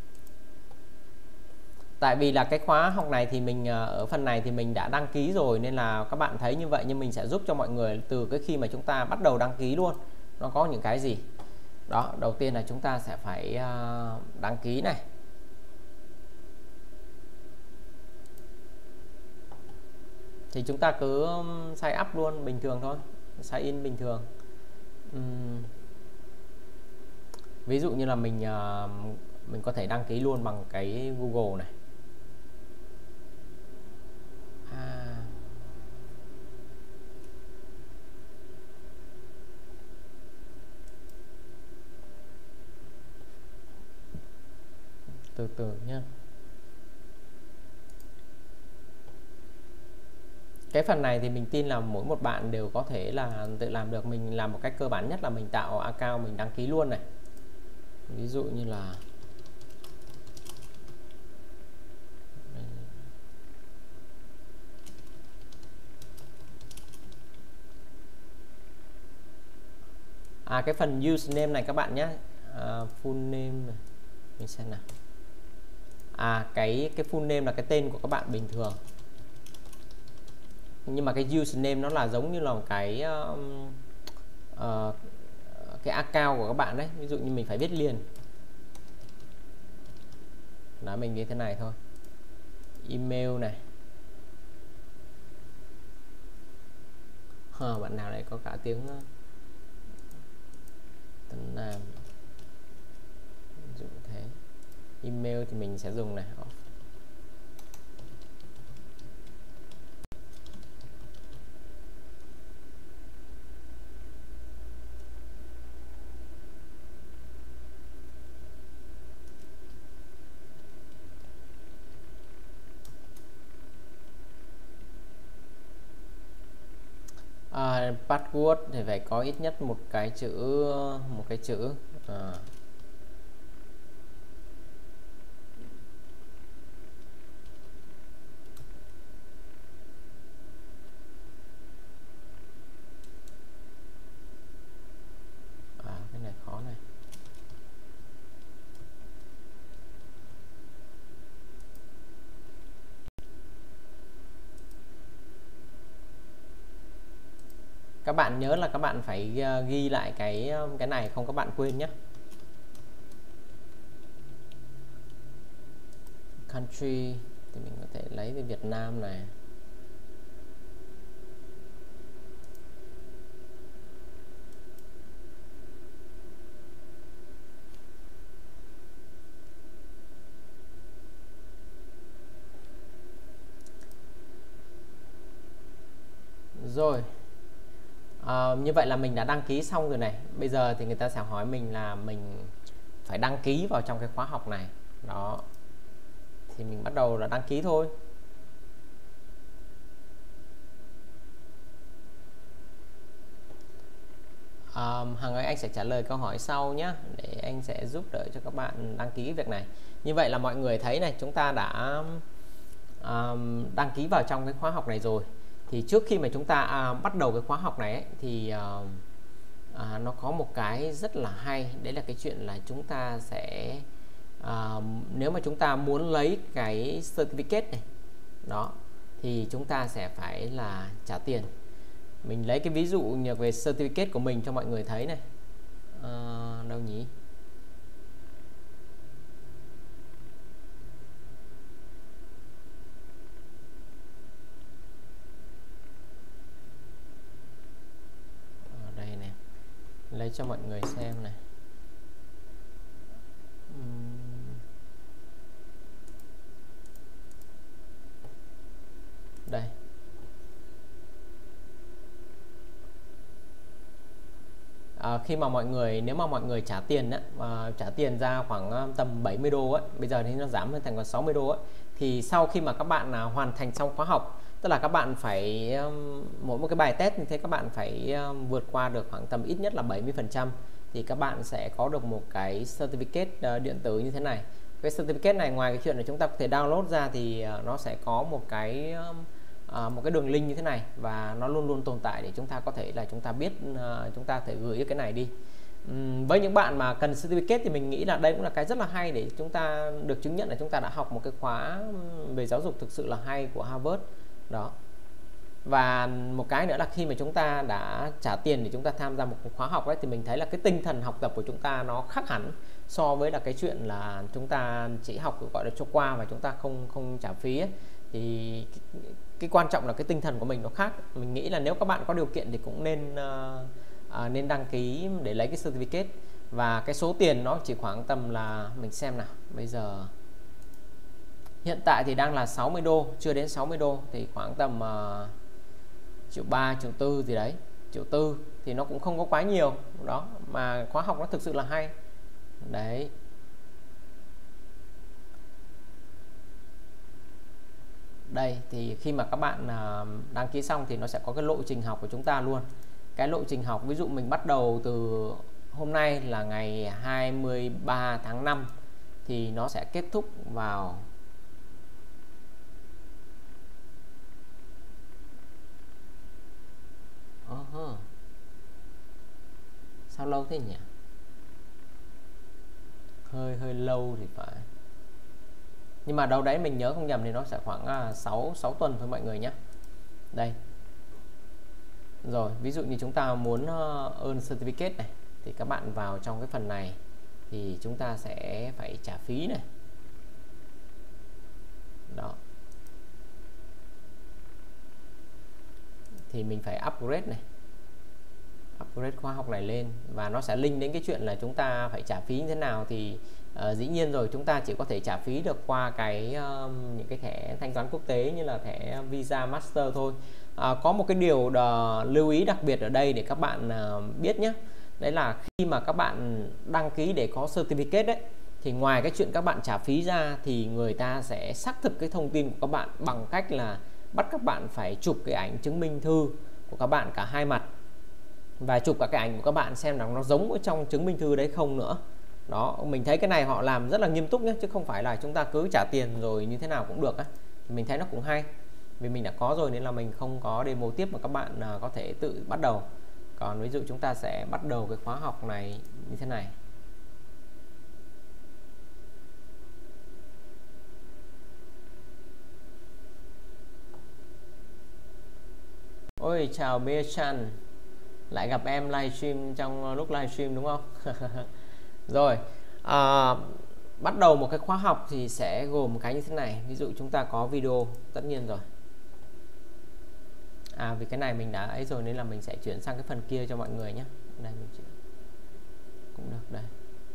tại vì là cái khóa học này thì mình ở phần này thì mình đã đăng ký rồi, nên là các bạn thấy như vậy, nhưng mình sẽ giúp cho mọi người từ cái khi mà chúng ta bắt đầu đăng ký luôn, nó có những cái gì đó. Đầu tiên là chúng ta sẽ phải uh, đăng ký này. Thì chúng ta cứ sign up luôn bình thường thôi, sign in bình thường. uhm. Ví dụ như là mình uh, mình có thể đăng ký luôn bằng cái Google này. à. Từ từ nhé. Cái phần này thì mình tin là mỗi một bạn đều có thể là tự làm được. Mình làm một cách cơ bản nhất là mình tạo account, mình đăng ký luôn này. Ví dụ như là à cái phần username này các bạn nhé, à, full name này. Mình xem nào. À cái cái full name là cái tên của các bạn bình thường, nhưng mà cái username nó là giống như là một cái um, uh, cái account của các bạn đấy. Ví dụ như mình phải viết liền là mình như thế này thôi. Email này. Hờ, bạn nào này có cả tiếng Tấn Nam. Ví dụ thế. Email thì mình sẽ dùng này. À, password thì phải có ít nhất một cái chữ, một cái chữ à. À, cái này khó này. Các bạn nhớ là các bạn phải ghi lại cái cái này, không các bạn quên nhé. Country thì mình có thể lấy về Việt Nam này. Rồi. À, như vậy là mình đã đăng ký xong rồi này. Bây giờ thì người ta sẽ hỏi mình là mình phải đăng ký vào trong cái khóa học này. Đó. Thì mình bắt đầu là đăng ký thôi. À, Hằng ơi, anh sẽ trả lời câu hỏi sau nhé, để anh sẽ giúp đỡ cho các bạn đăng ký việc này. Như vậy là mọi người thấy này, chúng ta đã um, đăng ký vào trong cái khóa học này rồi. Thì trước khi mà chúng ta à, bắt đầu cái khóa học này ấy, thì à, à, nó có một cái rất là hay, đấy là cái chuyện là chúng ta sẽ à, nếu mà chúng ta muốn lấy cái certificate này đó, thì chúng ta sẽ phải là trả tiền. Mình lấy cái ví dụ như về certificate của mình cho mọi người thấy này. À, đâu nhỉ? Ở đây nè, lấy cho mọi người xem này. Đây. À, khi mà mọi người nếu mà mọi người trả tiền á, mà trả tiền ra khoảng tầm bảy mươi đô á, bây giờ thì nó giảm lên thành còn sáu mươi đô á, thì sau khi mà các bạn à, hoàn thành xong khóa học, tức là các bạn phải um, mỗi một cái bài test như thế các bạn phải um, vượt qua được khoảng tầm ít nhất là bảy mươi phần trăm, thì các bạn sẽ có được một cái certificate uh, điện tử như thế này. Cái certificate này ngoài cái chuyện là chúng ta có thể download ra thì uh, nó sẽ có một cái um, À, một cái đường link như thế này, và nó luôn luôn tồn tại để chúng ta có thể là chúng ta biết uh, chúng ta thể gửi cái này đi. uhm, với những bạn mà cần certificate thì mình nghĩ là đây cũng là cái rất là hay để chúng ta được chứng nhận là chúng ta đã học một cái khóa về giáo dục thực sự là hay của Harvard đó. Và một cái nữa là khi mà chúng ta đã trả tiền để chúng ta tham gia một khóa học ấy, thì mình thấy là cái tinh thần học tập của chúng ta nó khác hẳn so với là cái chuyện là chúng ta chỉ học gọi là cho qua và chúng ta không không trả phí ấy. Thì cái, cái quan trọng là cái tinh thần của mình nó khác. Mình nghĩ là nếu các bạn có điều kiện thì cũng nên uh, uh, nên đăng ký để lấy cái certificate. Và cái số tiền nó chỉ khoảng tầm là mình xem nào, bây giờ hiện tại thì đang là sáu mươi đô, chưa đến sáu mươi đô, thì khoảng tầm uh, triệu ba, triệu tư gì đấy, triệu tư thì nó cũng không có quá nhiều đó, mà khóa học nó thực sự là hay đấy. Đây thì khi mà các bạn đăng ký xong thì nó sẽ có cái lộ trình học của chúng ta luôn. Cái lộ trình học ví dụ mình bắt đầu từ hôm nay là ngày hai mươi ba tháng năm thì nó sẽ kết thúc vào uh-huh. Sao lâu thế nhỉ? Hơi hơi lâu thì phải. Nhưng mà đâu đấy mình nhớ không nhầm thì nó sẽ khoảng sáu tuần thôi mọi người nhé. Đây. Rồi, ví dụ như chúng ta muốn earn certificate này thì các bạn vào trong cái phần này thì chúng ta sẽ phải trả phí này. Đó. Thì mình phải upgrade này. Upgrade khóa học này lên và nó sẽ link đến cái chuyện là chúng ta phải trả phí như thế nào. Thì uh, dĩ nhiên rồi, chúng ta chỉ có thể trả phí được qua cái um, những cái thẻ thanh toán quốc tế như là thẻ Visa, Master thôi. Uh, có một cái điều đờ, lưu ý đặc biệt ở đây để các bạn uh, biết nhé. Đấy là khi mà các bạn đăng ký để có certificate đấy, thì ngoài cái chuyện các bạn trả phí ra thì người ta sẽ xác thực cái thông tin của các bạn bằng cách là bắt các bạn phải chụp cái ảnh chứng minh thư của các bạn cả hai mặt, và chụp cả cái ảnh của các bạn xem là nó giống ở trong chứng minh thư đấy không nữa. Đó, mình thấy cái này họ làm rất là nghiêm túc nhé, chứ không phải là chúng ta cứ trả tiền rồi như thế nào cũng được á. Mình thấy nó cũng hay, vì mình đã có rồi nên là mình không có demo tiếp mà các bạn có thể tự bắt đầu. Còn ví dụ chúng ta sẽ bắt đầu cái khóa học này như thế này. Ôi chào Bia Chan, lại gặp em livestream trong lúc livestream đúng không? Rồi, à, bắt đầu một cái khóa học thì sẽ gồm một cái như thế này. Ví dụ chúng ta có video, tất nhiên rồi. À vì cái này mình đã ấy rồi nên là mình sẽ chuyển sang cái phần kia cho mọi người nhé. Đây mình chuyển cũng được đây.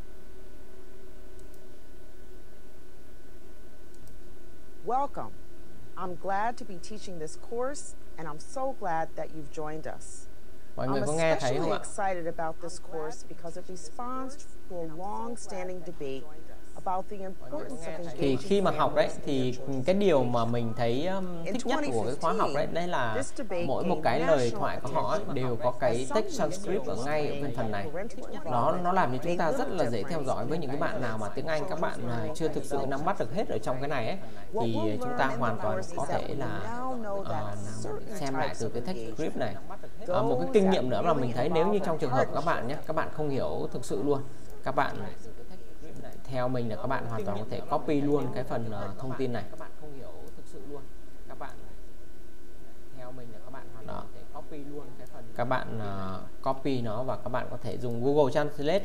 Welcome. I'm glad to be teaching this course and I'm so glad that you've joined us. Mọi người có nghe thấy không ạ? I'm especially excited about this course because it responds to a long-standing debate about the importance of engaging. Thì khi mà học đấy thì cái điều mà mình thấy um, thích nhất của cái khóa học đấy, đây là mỗi một cái lời thoại của họ ấy, đều có cái text transcript ở ngay ở bên phần này. Nó nó làm cho chúng ta rất là dễ theo dõi. Với những cái bạn nào mà tiếng Anh các bạn chưa thực sự nắm bắt được hết ở trong cái này ấy, thì chúng ta hoàn toàn có thể là uh, xem lại từ cái text script này. Uh, một cái kinh nghiệm nữa là mình thấy nếu như trong trường hợp các bạn nhé, các bạn không hiểu thực sự luôn, các bạn theo mình là các bạn hoàn toàn có thể copy luôn cái phần uh, thông tin này. Các bạn không hiểu thực sự luôn, các bạn theo mình là các bạn hoàn toàn có thể copy luôn cái phần. Các bạn uh, copy nó và các bạn có thể dùng Google Translate.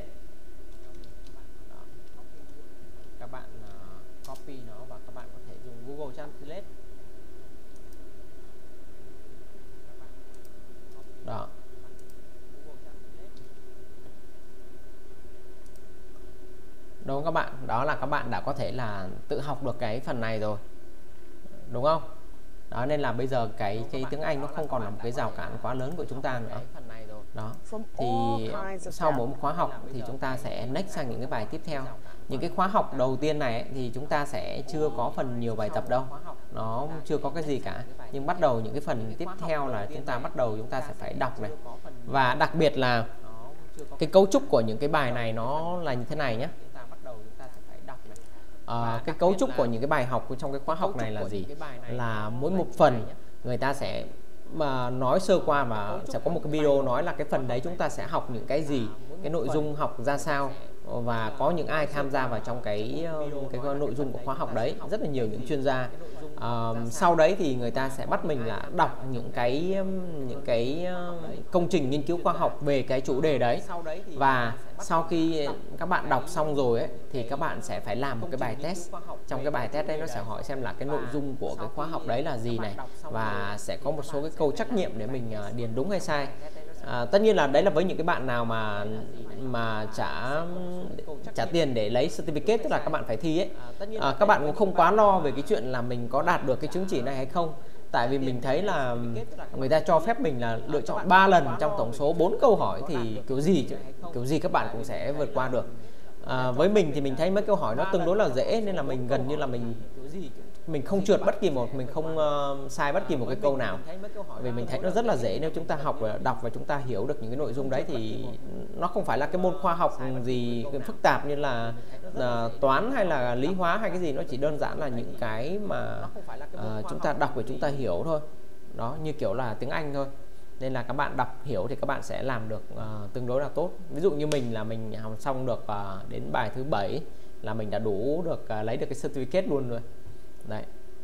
Các bạn uh, copy nó và các bạn có thể dùng Google Translate. Đó. Đúng không các bạn? Đó là các bạn đã có thể là tự học được cái phần này rồi. Đúng không? Đó, nên là bây giờ cái cái tiếng Anh nó không còn là một cái rào cản quá lớn của chúng ta nữa. Đó, thì sau mỗi một khóa học thì chúng ta sẽ next sang những cái bài tiếp theo. Những cái khóa học đầu tiên này ấy, thì chúng ta sẽ chưa có phần nhiều bài tập đâu, nó chưa có cái gì cả. Nhưng bắt đầu những cái phần tiếp theo là chúng ta bắt đầu chúng ta sẽ phải đọc này. Và đặc biệt là cái cấu trúc của những cái bài này nó là như thế này nhé. À, cái cấu trúc của những cái bài học trong cái khóa học này là gì? Là mỗi một phần người ta sẽ mà nói sơ qua và sẽ có một cái video nói là cái phần đấy chúng ta sẽ học những cái gì, cái nội dung học ra sao và có những ai tham gia vào trong cái cái, cái nội dung của khóa học đấy. Rất là nhiều những chuyên gia. À, sau đấy thì người ta sẽ bắt mình là đọc những cái những cái công trình nghiên cứu khoa học về cái chủ đề đấy, và sau khi các bạn đọc xong rồi ấy, thì các bạn sẽ phải làm một cái bài test. Trong cái bài test đấy nó sẽ hỏi xem là cái nội dung của cái khóa học đấy là gì này, và sẽ có một số cái câu trắc nghiệm để mình điền đúng hay sai. À, tất nhiên là đấy là với những cái bạn nào mà mà trả trả tiền để lấy certificate, tức là các bạn phải thi ấy. À, các bạn cũng không quá lo về cái chuyện là mình có đạt được cái chứng chỉ này hay không, tại vì mình thấy là người ta cho phép mình là lựa chọn ba lần trong tổng số bốn câu hỏi, thì kiểu gì kiểu gì các bạn cũng sẽ vượt qua được. À, với mình thì mình thấy mấy câu hỏi nó tương đối là dễ, nên là mình gần như là mình mình không trượt bất kỳ một mình không uh, sai bất kỳ một cái câu nào, vì mình thấy nó rất là dễ. Nếu chúng ta học và đọc và chúng ta hiểu được những cái nội dung đấy thì nó không phải là cái môn khoa học gì phức tạp như là uh, toán hay là lý hóa hay cái gì, nó chỉ đơn giản là những cái mà uh, chúng ta đọc và chúng ta hiểu thôi. Đó, như kiểu là tiếng Anh thôi. Nên là các bạn đọc hiểu thì các bạn sẽ làm được uh, tương đối là tốt. Ví dụ như mình là mình học xong được uh, đến bài thứ bảy là mình đã đủ được uh, lấy được cái certificate luôn rồi. Đấy.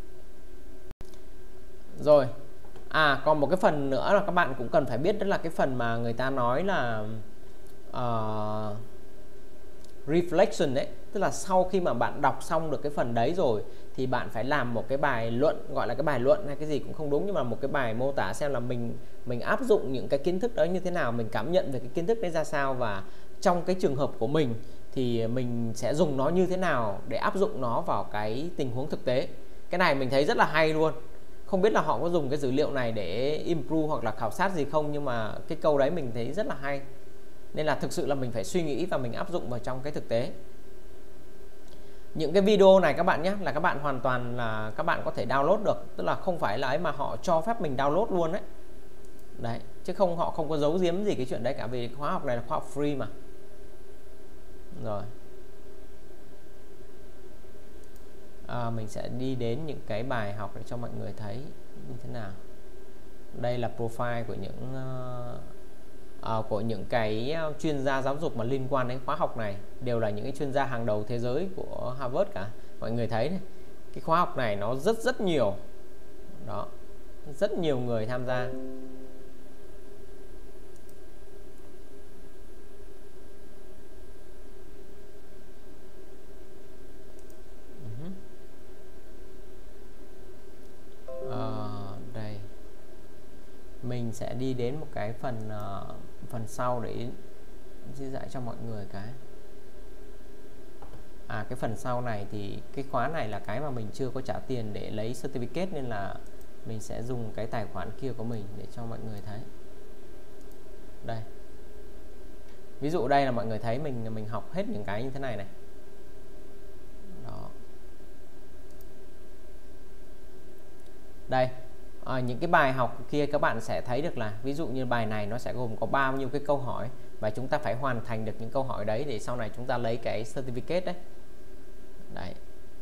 Rồi. À, còn một cái phần nữa là các bạn cũng cần phải biết, đó là cái phần mà người ta nói là uh, reflection đấy. Tức là sau khi mà bạn đọc xong được cái phần đấy rồi thì bạn phải làm một cái bài luận, gọi là cái bài luận hay cái gì cũng không đúng, nhưng mà một cái bài mô tả xem là mình mình áp dụng những cái kiến thức đó như thế nào, mình cảm nhận về cái kiến thức đấy ra sao, và trong cái trường hợp của mình thì mình sẽ dùng nó như thế nào để áp dụng nó vào cái tình huống thực tế. Cái này mình thấy rất là hay luôn. Không biết là họ có dùng cái dữ liệu này để improve hoặc là khảo sát gì không, nhưng mà cái câu đấy mình thấy rất là hay. Nên là thực sự là mình phải suy nghĩ và mình áp dụng vào trong cái thực tế. Những cái video này các bạn nhé, là các bạn hoàn toàn là các bạn có thể download được, tức là không phải là ấy mà họ cho phép mình download luôn đấy. Đấy, chứ không, họ không có giấu giếm gì cái chuyện đấy cả, vì khóa học này là khóa học free mà. Rồi. À, mình sẽ đi đến những cái bài học để cho mọi người thấy như thế nào. Đây là profile của những uh, uh, của những cái chuyên gia giáo dục mà liên quan đến khóa học này, đều là những cái chuyên gia hàng đầu thế giới của Harvard cả. Mọi người thấy này, cái khóa học này nó rất rất nhiều. Đó, rất nhiều người tham gia. Mình sẽ đi đến một cái phần uh, phần sau để chia sẻ cho mọi người cái à cái phần sau này thì cái khóa này là cái mà mình chưa có trả tiền để lấy certificate, nên là mình sẽ dùng cái tài khoản kia của mình để cho mọi người thấy. Đây, ví dụ đây là mọi người thấy mình mình học hết những cái như thế này này. Đó. Đây. À, những cái bài học kia các bạn sẽ thấy được là ví dụ như bài này nó sẽ gồm có bao nhiêu cái câu hỏi, và chúng ta phải hoàn thành được những câu hỏi đấy để sau này chúng ta lấy cái certificate đấy. Đấy.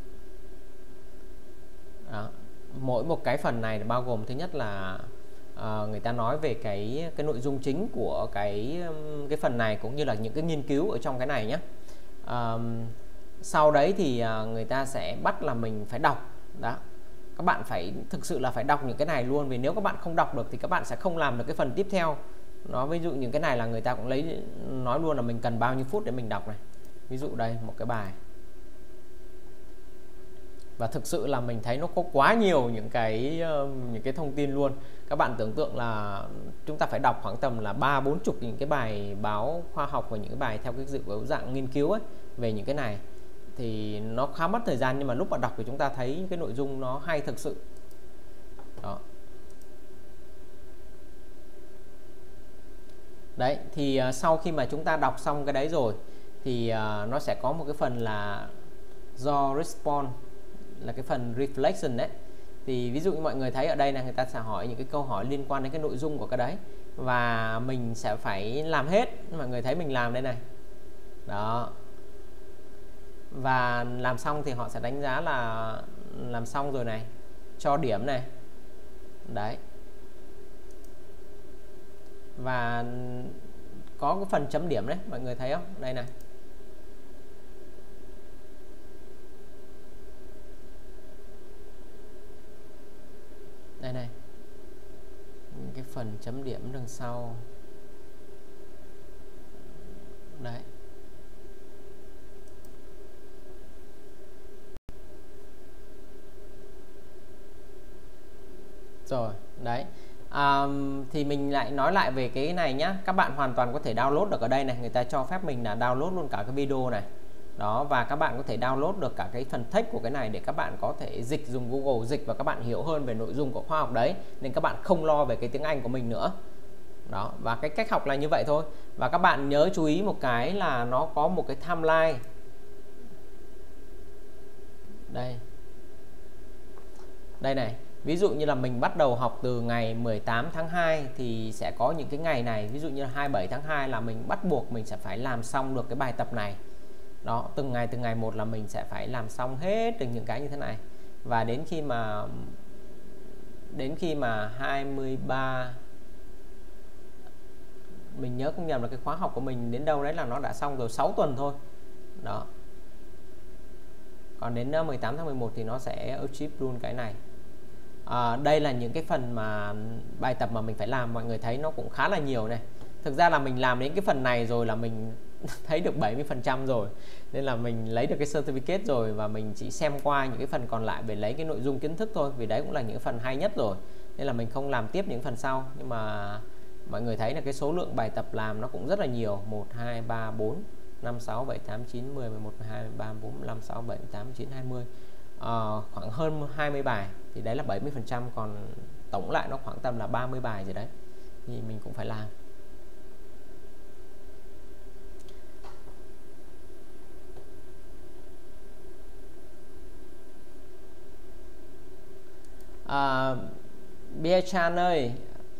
Đó. Mỗi một cái phần này bao gồm thứ nhất là uh, người ta nói về cái cái nội dung chính của cái cái phần này, cũng như là những cái nghiên cứu ở trong cái này nhé. Uh, sau đấy thì uh, người ta sẽ bắt là mình phải đọc. Đó. Các bạn phải thực sự là phải đọc những cái này luôn, vì nếu các bạn không đọc được thì các bạn sẽ không làm được cái phần tiếp theo. Nó ví dụ những cái này là người ta cũng lấy nói luôn là mình cần bao nhiêu phút để mình đọc này. Ví dụ đây một cái bài, và thực sự là mình thấy nó có quá nhiều những cái những cái thông tin luôn. Các bạn tưởng tượng là chúng ta phải đọc khoảng tầm là ba bốn chục những cái bài báo khoa học và những cái bài theo cái dự dạng nghiên cứu ấy về những cái này, thì nó khá mất thời gian, nhưng mà lúc mà đọc thì chúng ta thấy cái nội dung nó hay thực sự. Đấy, thì uh, sau khi mà chúng ta đọc xong cái đấy rồi thì uh, nó sẽ có một cái phần là do response, là cái phần reflection đấy. Thì ví dụ như mọi người thấy ở đây là người ta sẽ hỏi những cái câu hỏi liên quan đến cái nội dung của cái đấy, và mình sẽ phải làm hết. Mọi người thấy mình làm đây này. Đó. Và làm xong thì họ sẽ đánh giá là làm xong rồi này, cho điểm này. Đấy. Và có cái phần chấm điểm đấy, mọi người thấy không? Đây này. Đây này. Cái phần chấm điểm đằng sau. Đấy. Rồi, đấy. À, thì mình lại nói lại về cái này nhá. Các bạn hoàn toàn có thể download được ở đây này. Người ta cho phép mình là download luôn cả cái video này. Đó, và các bạn có thể download được cả cái phần text của cái này để các bạn có thể dịch, dùng Google dịch và các bạn hiểu hơn về nội dung của khóa học đấy. Nên các bạn không lo về cái tiếng Anh của mình nữa. Đó, và cái cách học là như vậy thôi. Và các bạn nhớ chú ý một cái là nó có một cái timeline. Đây. Đây này. Ví dụ như là mình bắt đầu học từ ngày mười tám tháng hai thì sẽ có những cái ngày này. Ví dụ như là hai mươi bảy tháng hai là mình bắt buộc mình sẽ phải làm xong được cái bài tập này. Đó, từng ngày từng ngày một là mình sẽ phải làm xong hết từng những cái như thế này. Và đến khi mà đến khi mà hai mươi ba, mình nhớ không nhầm là cái khóa học của mình đến đâu đấy là nó đã xong rồi, sáu tuần thôi. Đó. Còn đến mười tám tháng mười một thì nó sẽ achieve luôn cái này. À, đây là những cái phần mà bài tập mà mình phải làm. Mọi người thấy nó cũng khá là nhiều này. Thực ra là mình làm đến cái phần này rồi là mình thấy được bảy mươi phần trăm rồi. Nên là mình lấy được cái certificate rồi. Và mình chỉ xem qua những cái phần còn lại để lấy cái nội dung kiến thức thôi. Vì đấy cũng là những phần hay nhất rồi. Nên là mình không làm tiếp những phần sau. Nhưng mà mọi người thấy là cái số lượng bài tập làm nó cũng rất là nhiều. Một, hai, ba, bốn, năm, sáu, bảy, tám, chín, mười, mười một, mười hai, mười ba, mười bốn, mười lăm, mười sáu, mười bảy, mười tám, mười chín, hai mươi. À, khoảng hơn hai mươi bài. Thì đấy là bảy mươi phần trăm. Còn tổng lại nó khoảng tầm là ba mươi bài gì đấy. Thì mình cũng phải làm. À, Bia Chan ơi,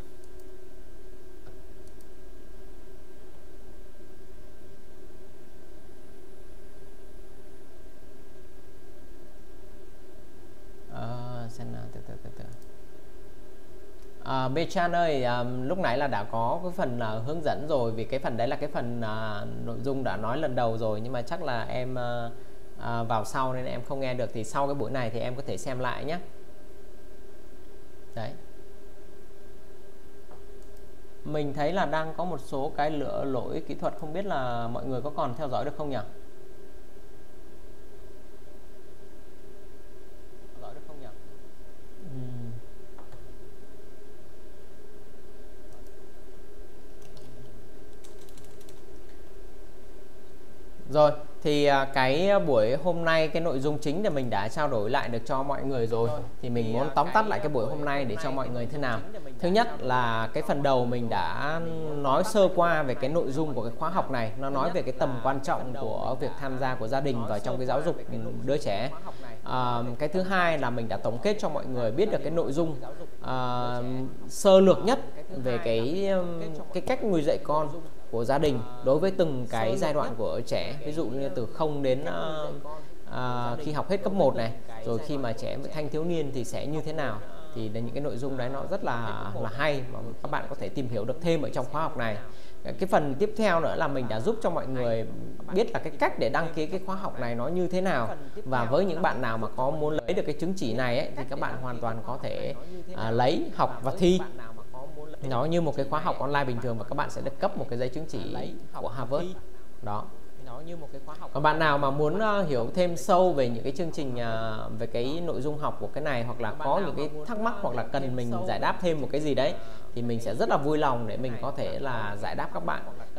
à, xem nào, từ từ từ từ. À, Bia Chan ơi, à, lúc nãy là đã có cái phần à, hướng dẫn rồi. Vì cái phần đấy là cái phần à, nội dung đã nói lần đầu rồi. Nhưng mà chắc là em à, à, vào sau nên em không nghe được. Thì sau cái buổi này thì em có thể xem lại nhé. Đấy. Mình thấy là đang có một số cái lỡ lỗi kỹ thuật. Không biết là mọi người có còn theo dõi được không nhỉ? Theo dõi được không nhỉ? Uhm. Rồi, thì cái buổi hôm nay cái nội dung chính thì mình đã trao đổi lại được cho mọi người rồi. Thì mình muốn tóm tắt lại cái buổi hôm nay để cho mọi người thế nào. Thứ nhất là cái phần đầu mình đã nói sơ qua về cái nội dung của cái khóa học này. Nó nói về cái tầm quan trọng của việc tham gia của gia đình vào trong cái giáo dục đứa trẻ. À, cái thứ hai là mình đã tổng kết cho mọi người biết được cái nội dung à, sơ lược nhất về cái cái cách nuôi dạy con của gia đình đối với từng cái giai đoạn của trẻ. Ví dụ như từ không đến uh, uh, khi học hết cấp một này, rồi khi mà trẻ thanh thiếu niên thì sẽ như thế nào. Thì là những cái nội dung đấy nó rất là là hay và các bạn có thể tìm hiểu được thêm ở trong khóa học này. Cái phần tiếp theo nữa là mình đã giúp cho mọi người biết là cái cách để đăng ký cái khóa học này nó như thế nào. Và với những bạn nào mà có muốn lấy được cái chứng chỉ này ấy, thì các bạn hoàn toàn có thể uh, lấy, học và thi. Nó như một cái khóa học online bình thường và các bạn sẽ được cấp một cái giấy chứng chỉ của Harvard. Đó. Còn bạn nào mà muốn uh, hiểu thêm sâu về những cái chương trình uh, về cái nội dung học của cái này, hoặc là có những cái thắc mắc hoặc là cần mình giải đáp thêm một cái gì đấy, thì mình sẽ rất là vui lòng để mình có thể là giải đáp các bạn.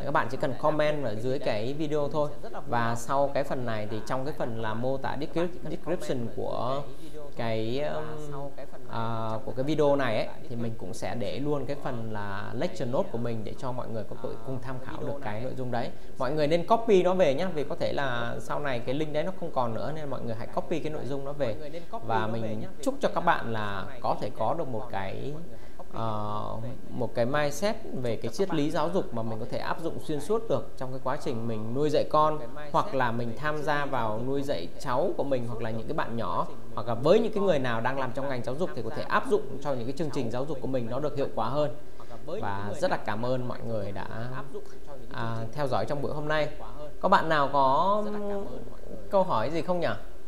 Các bạn chỉ cần comment ở dưới cái video thôi. Và sau cái phần này thì trong cái phần là mô tả description của cái uh, của cái video này ấy, thì mình cũng sẽ để luôn cái phần là lecture note của mình để cho mọi người có thể cùng tham khảo được cái nội dung đấy. Mọi người nên copy nó về nhé, vì có thể là sau này cái link đấy nó không còn nữa, nên mọi người hãy copy cái nội dung nó về. Và mình chúc cho các bạn là có thể có được một cái Uh, một cái mindset về cái triết lý giáo dục mà mình có thể áp dụng xuyên suốt được trong cái quá trình mình nuôi dạy con, hoặc là mình tham gia vào nuôi dạy cháu của mình, hoặc là những cái bạn nhỏ, hoặc là với những cái người nào đang làm trong ngành giáo dục thì có thể áp dụng cho những cái chương trình giáo dục của mình nó được hiệu quả hơn. Và rất là cảm ơn mọi người đã uh, theo dõi trong buổi hôm nay. Có bạn nào có câu hỏi gì không nhỉ?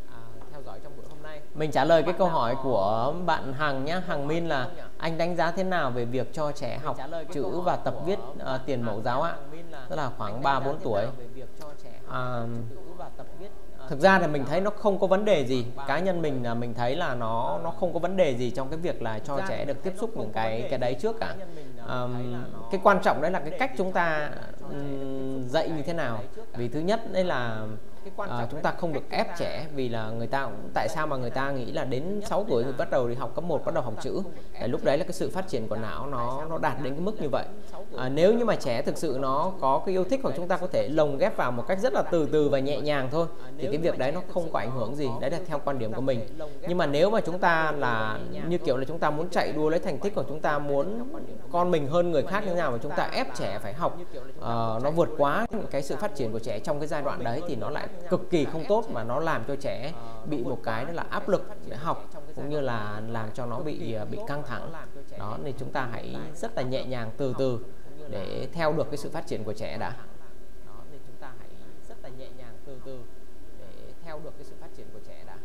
Mình trả lời cái câu hỏi của bạn Hằng nhé. Hằng Min là anh đánh giá thế nào về việc cho trẻ học chữ và tập viết uh, tiền mẫu giáo ạ? Tức là khoảng ba bốn tuổi. À, thực ra thì mình thấy nó không có vấn đề gì. Cá nhân mình là mình thấy là nó nó không có vấn đề gì trong cái việc là cho trẻ được tiếp xúc những cái cái đấy trước cả. À, cái quan trọng đấy là cái cách chúng ta um, dạy như thế nào. Vì thứ nhất đấy là À, chúng ta không được ép trẻ, vì là người ta cũng, tại sao mà người ta nghĩ là đến sáu tuổi thì bắt đầu đi học cấp một, bắt đầu học chữ. Tại lúc đấy là cái sự phát triển của não nó nó đạt đến cái mức như vậy. À, nếu như mà trẻ thực sự nó có cái yêu thích, hoặc chúng ta có thể lồng ghép vào một cách rất là từ từ và nhẹ nhàng thôi, thì cái việc đấy nó không có ảnh hưởng gì. Đấy là theo quan điểm của mình. Nhưng mà nếu mà chúng ta là như kiểu là chúng ta muốn chạy đua lấy thành tích, hoặc chúng ta muốn con mình hơn người khác như thế nào mà chúng ta ép trẻ phải học uh, nó vượt quá cái sự phát triển của trẻ trong cái giai đoạn đấy, thì nó lại cực kỳ không tốt, mà nó làm cho trẻ bị một cái đó là áp lực để học, cũng như là làm cho nó bị bị căng thẳng. Đó, nên chúng ta hãy rất là nhẹ nhàng từ từ để theo được cái sự phát triển của trẻ đã. Đó, nên chúng ta hãy rất là nhẹ nhàng từ từ để theo được cái sự phát triển của trẻ đã.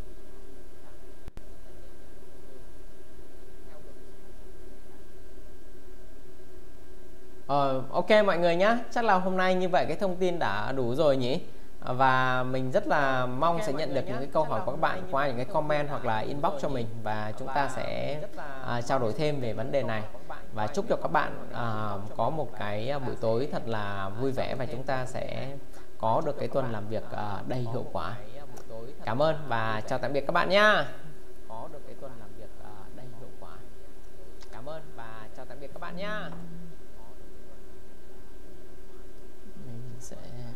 Ờ, ok mọi người nhé, chắc là hôm nay như vậy cái thông tin đã đủ rồi nhỉ. Và mình rất là mong okay, sẽ nhận được những cái câu hỏi của các bạn qua những cái comment hoặc là inbox cho mình, và chúng ta sẽ uh, trao đổi thêm về vấn đề này. Và chúc cho các bạn uh, có một cái buổi tối thật là vui vẻ, và chúng ta sẽ có được cái tuần làm việc uh, đầy hiệu quả. Cảm ơn và chào tạm biệt các bạn nhé. Có được cái tuần làm việc uh, đầy hiệu quả. Cảm ơn và chào tạm biệt các bạn nhé. Mình sẽ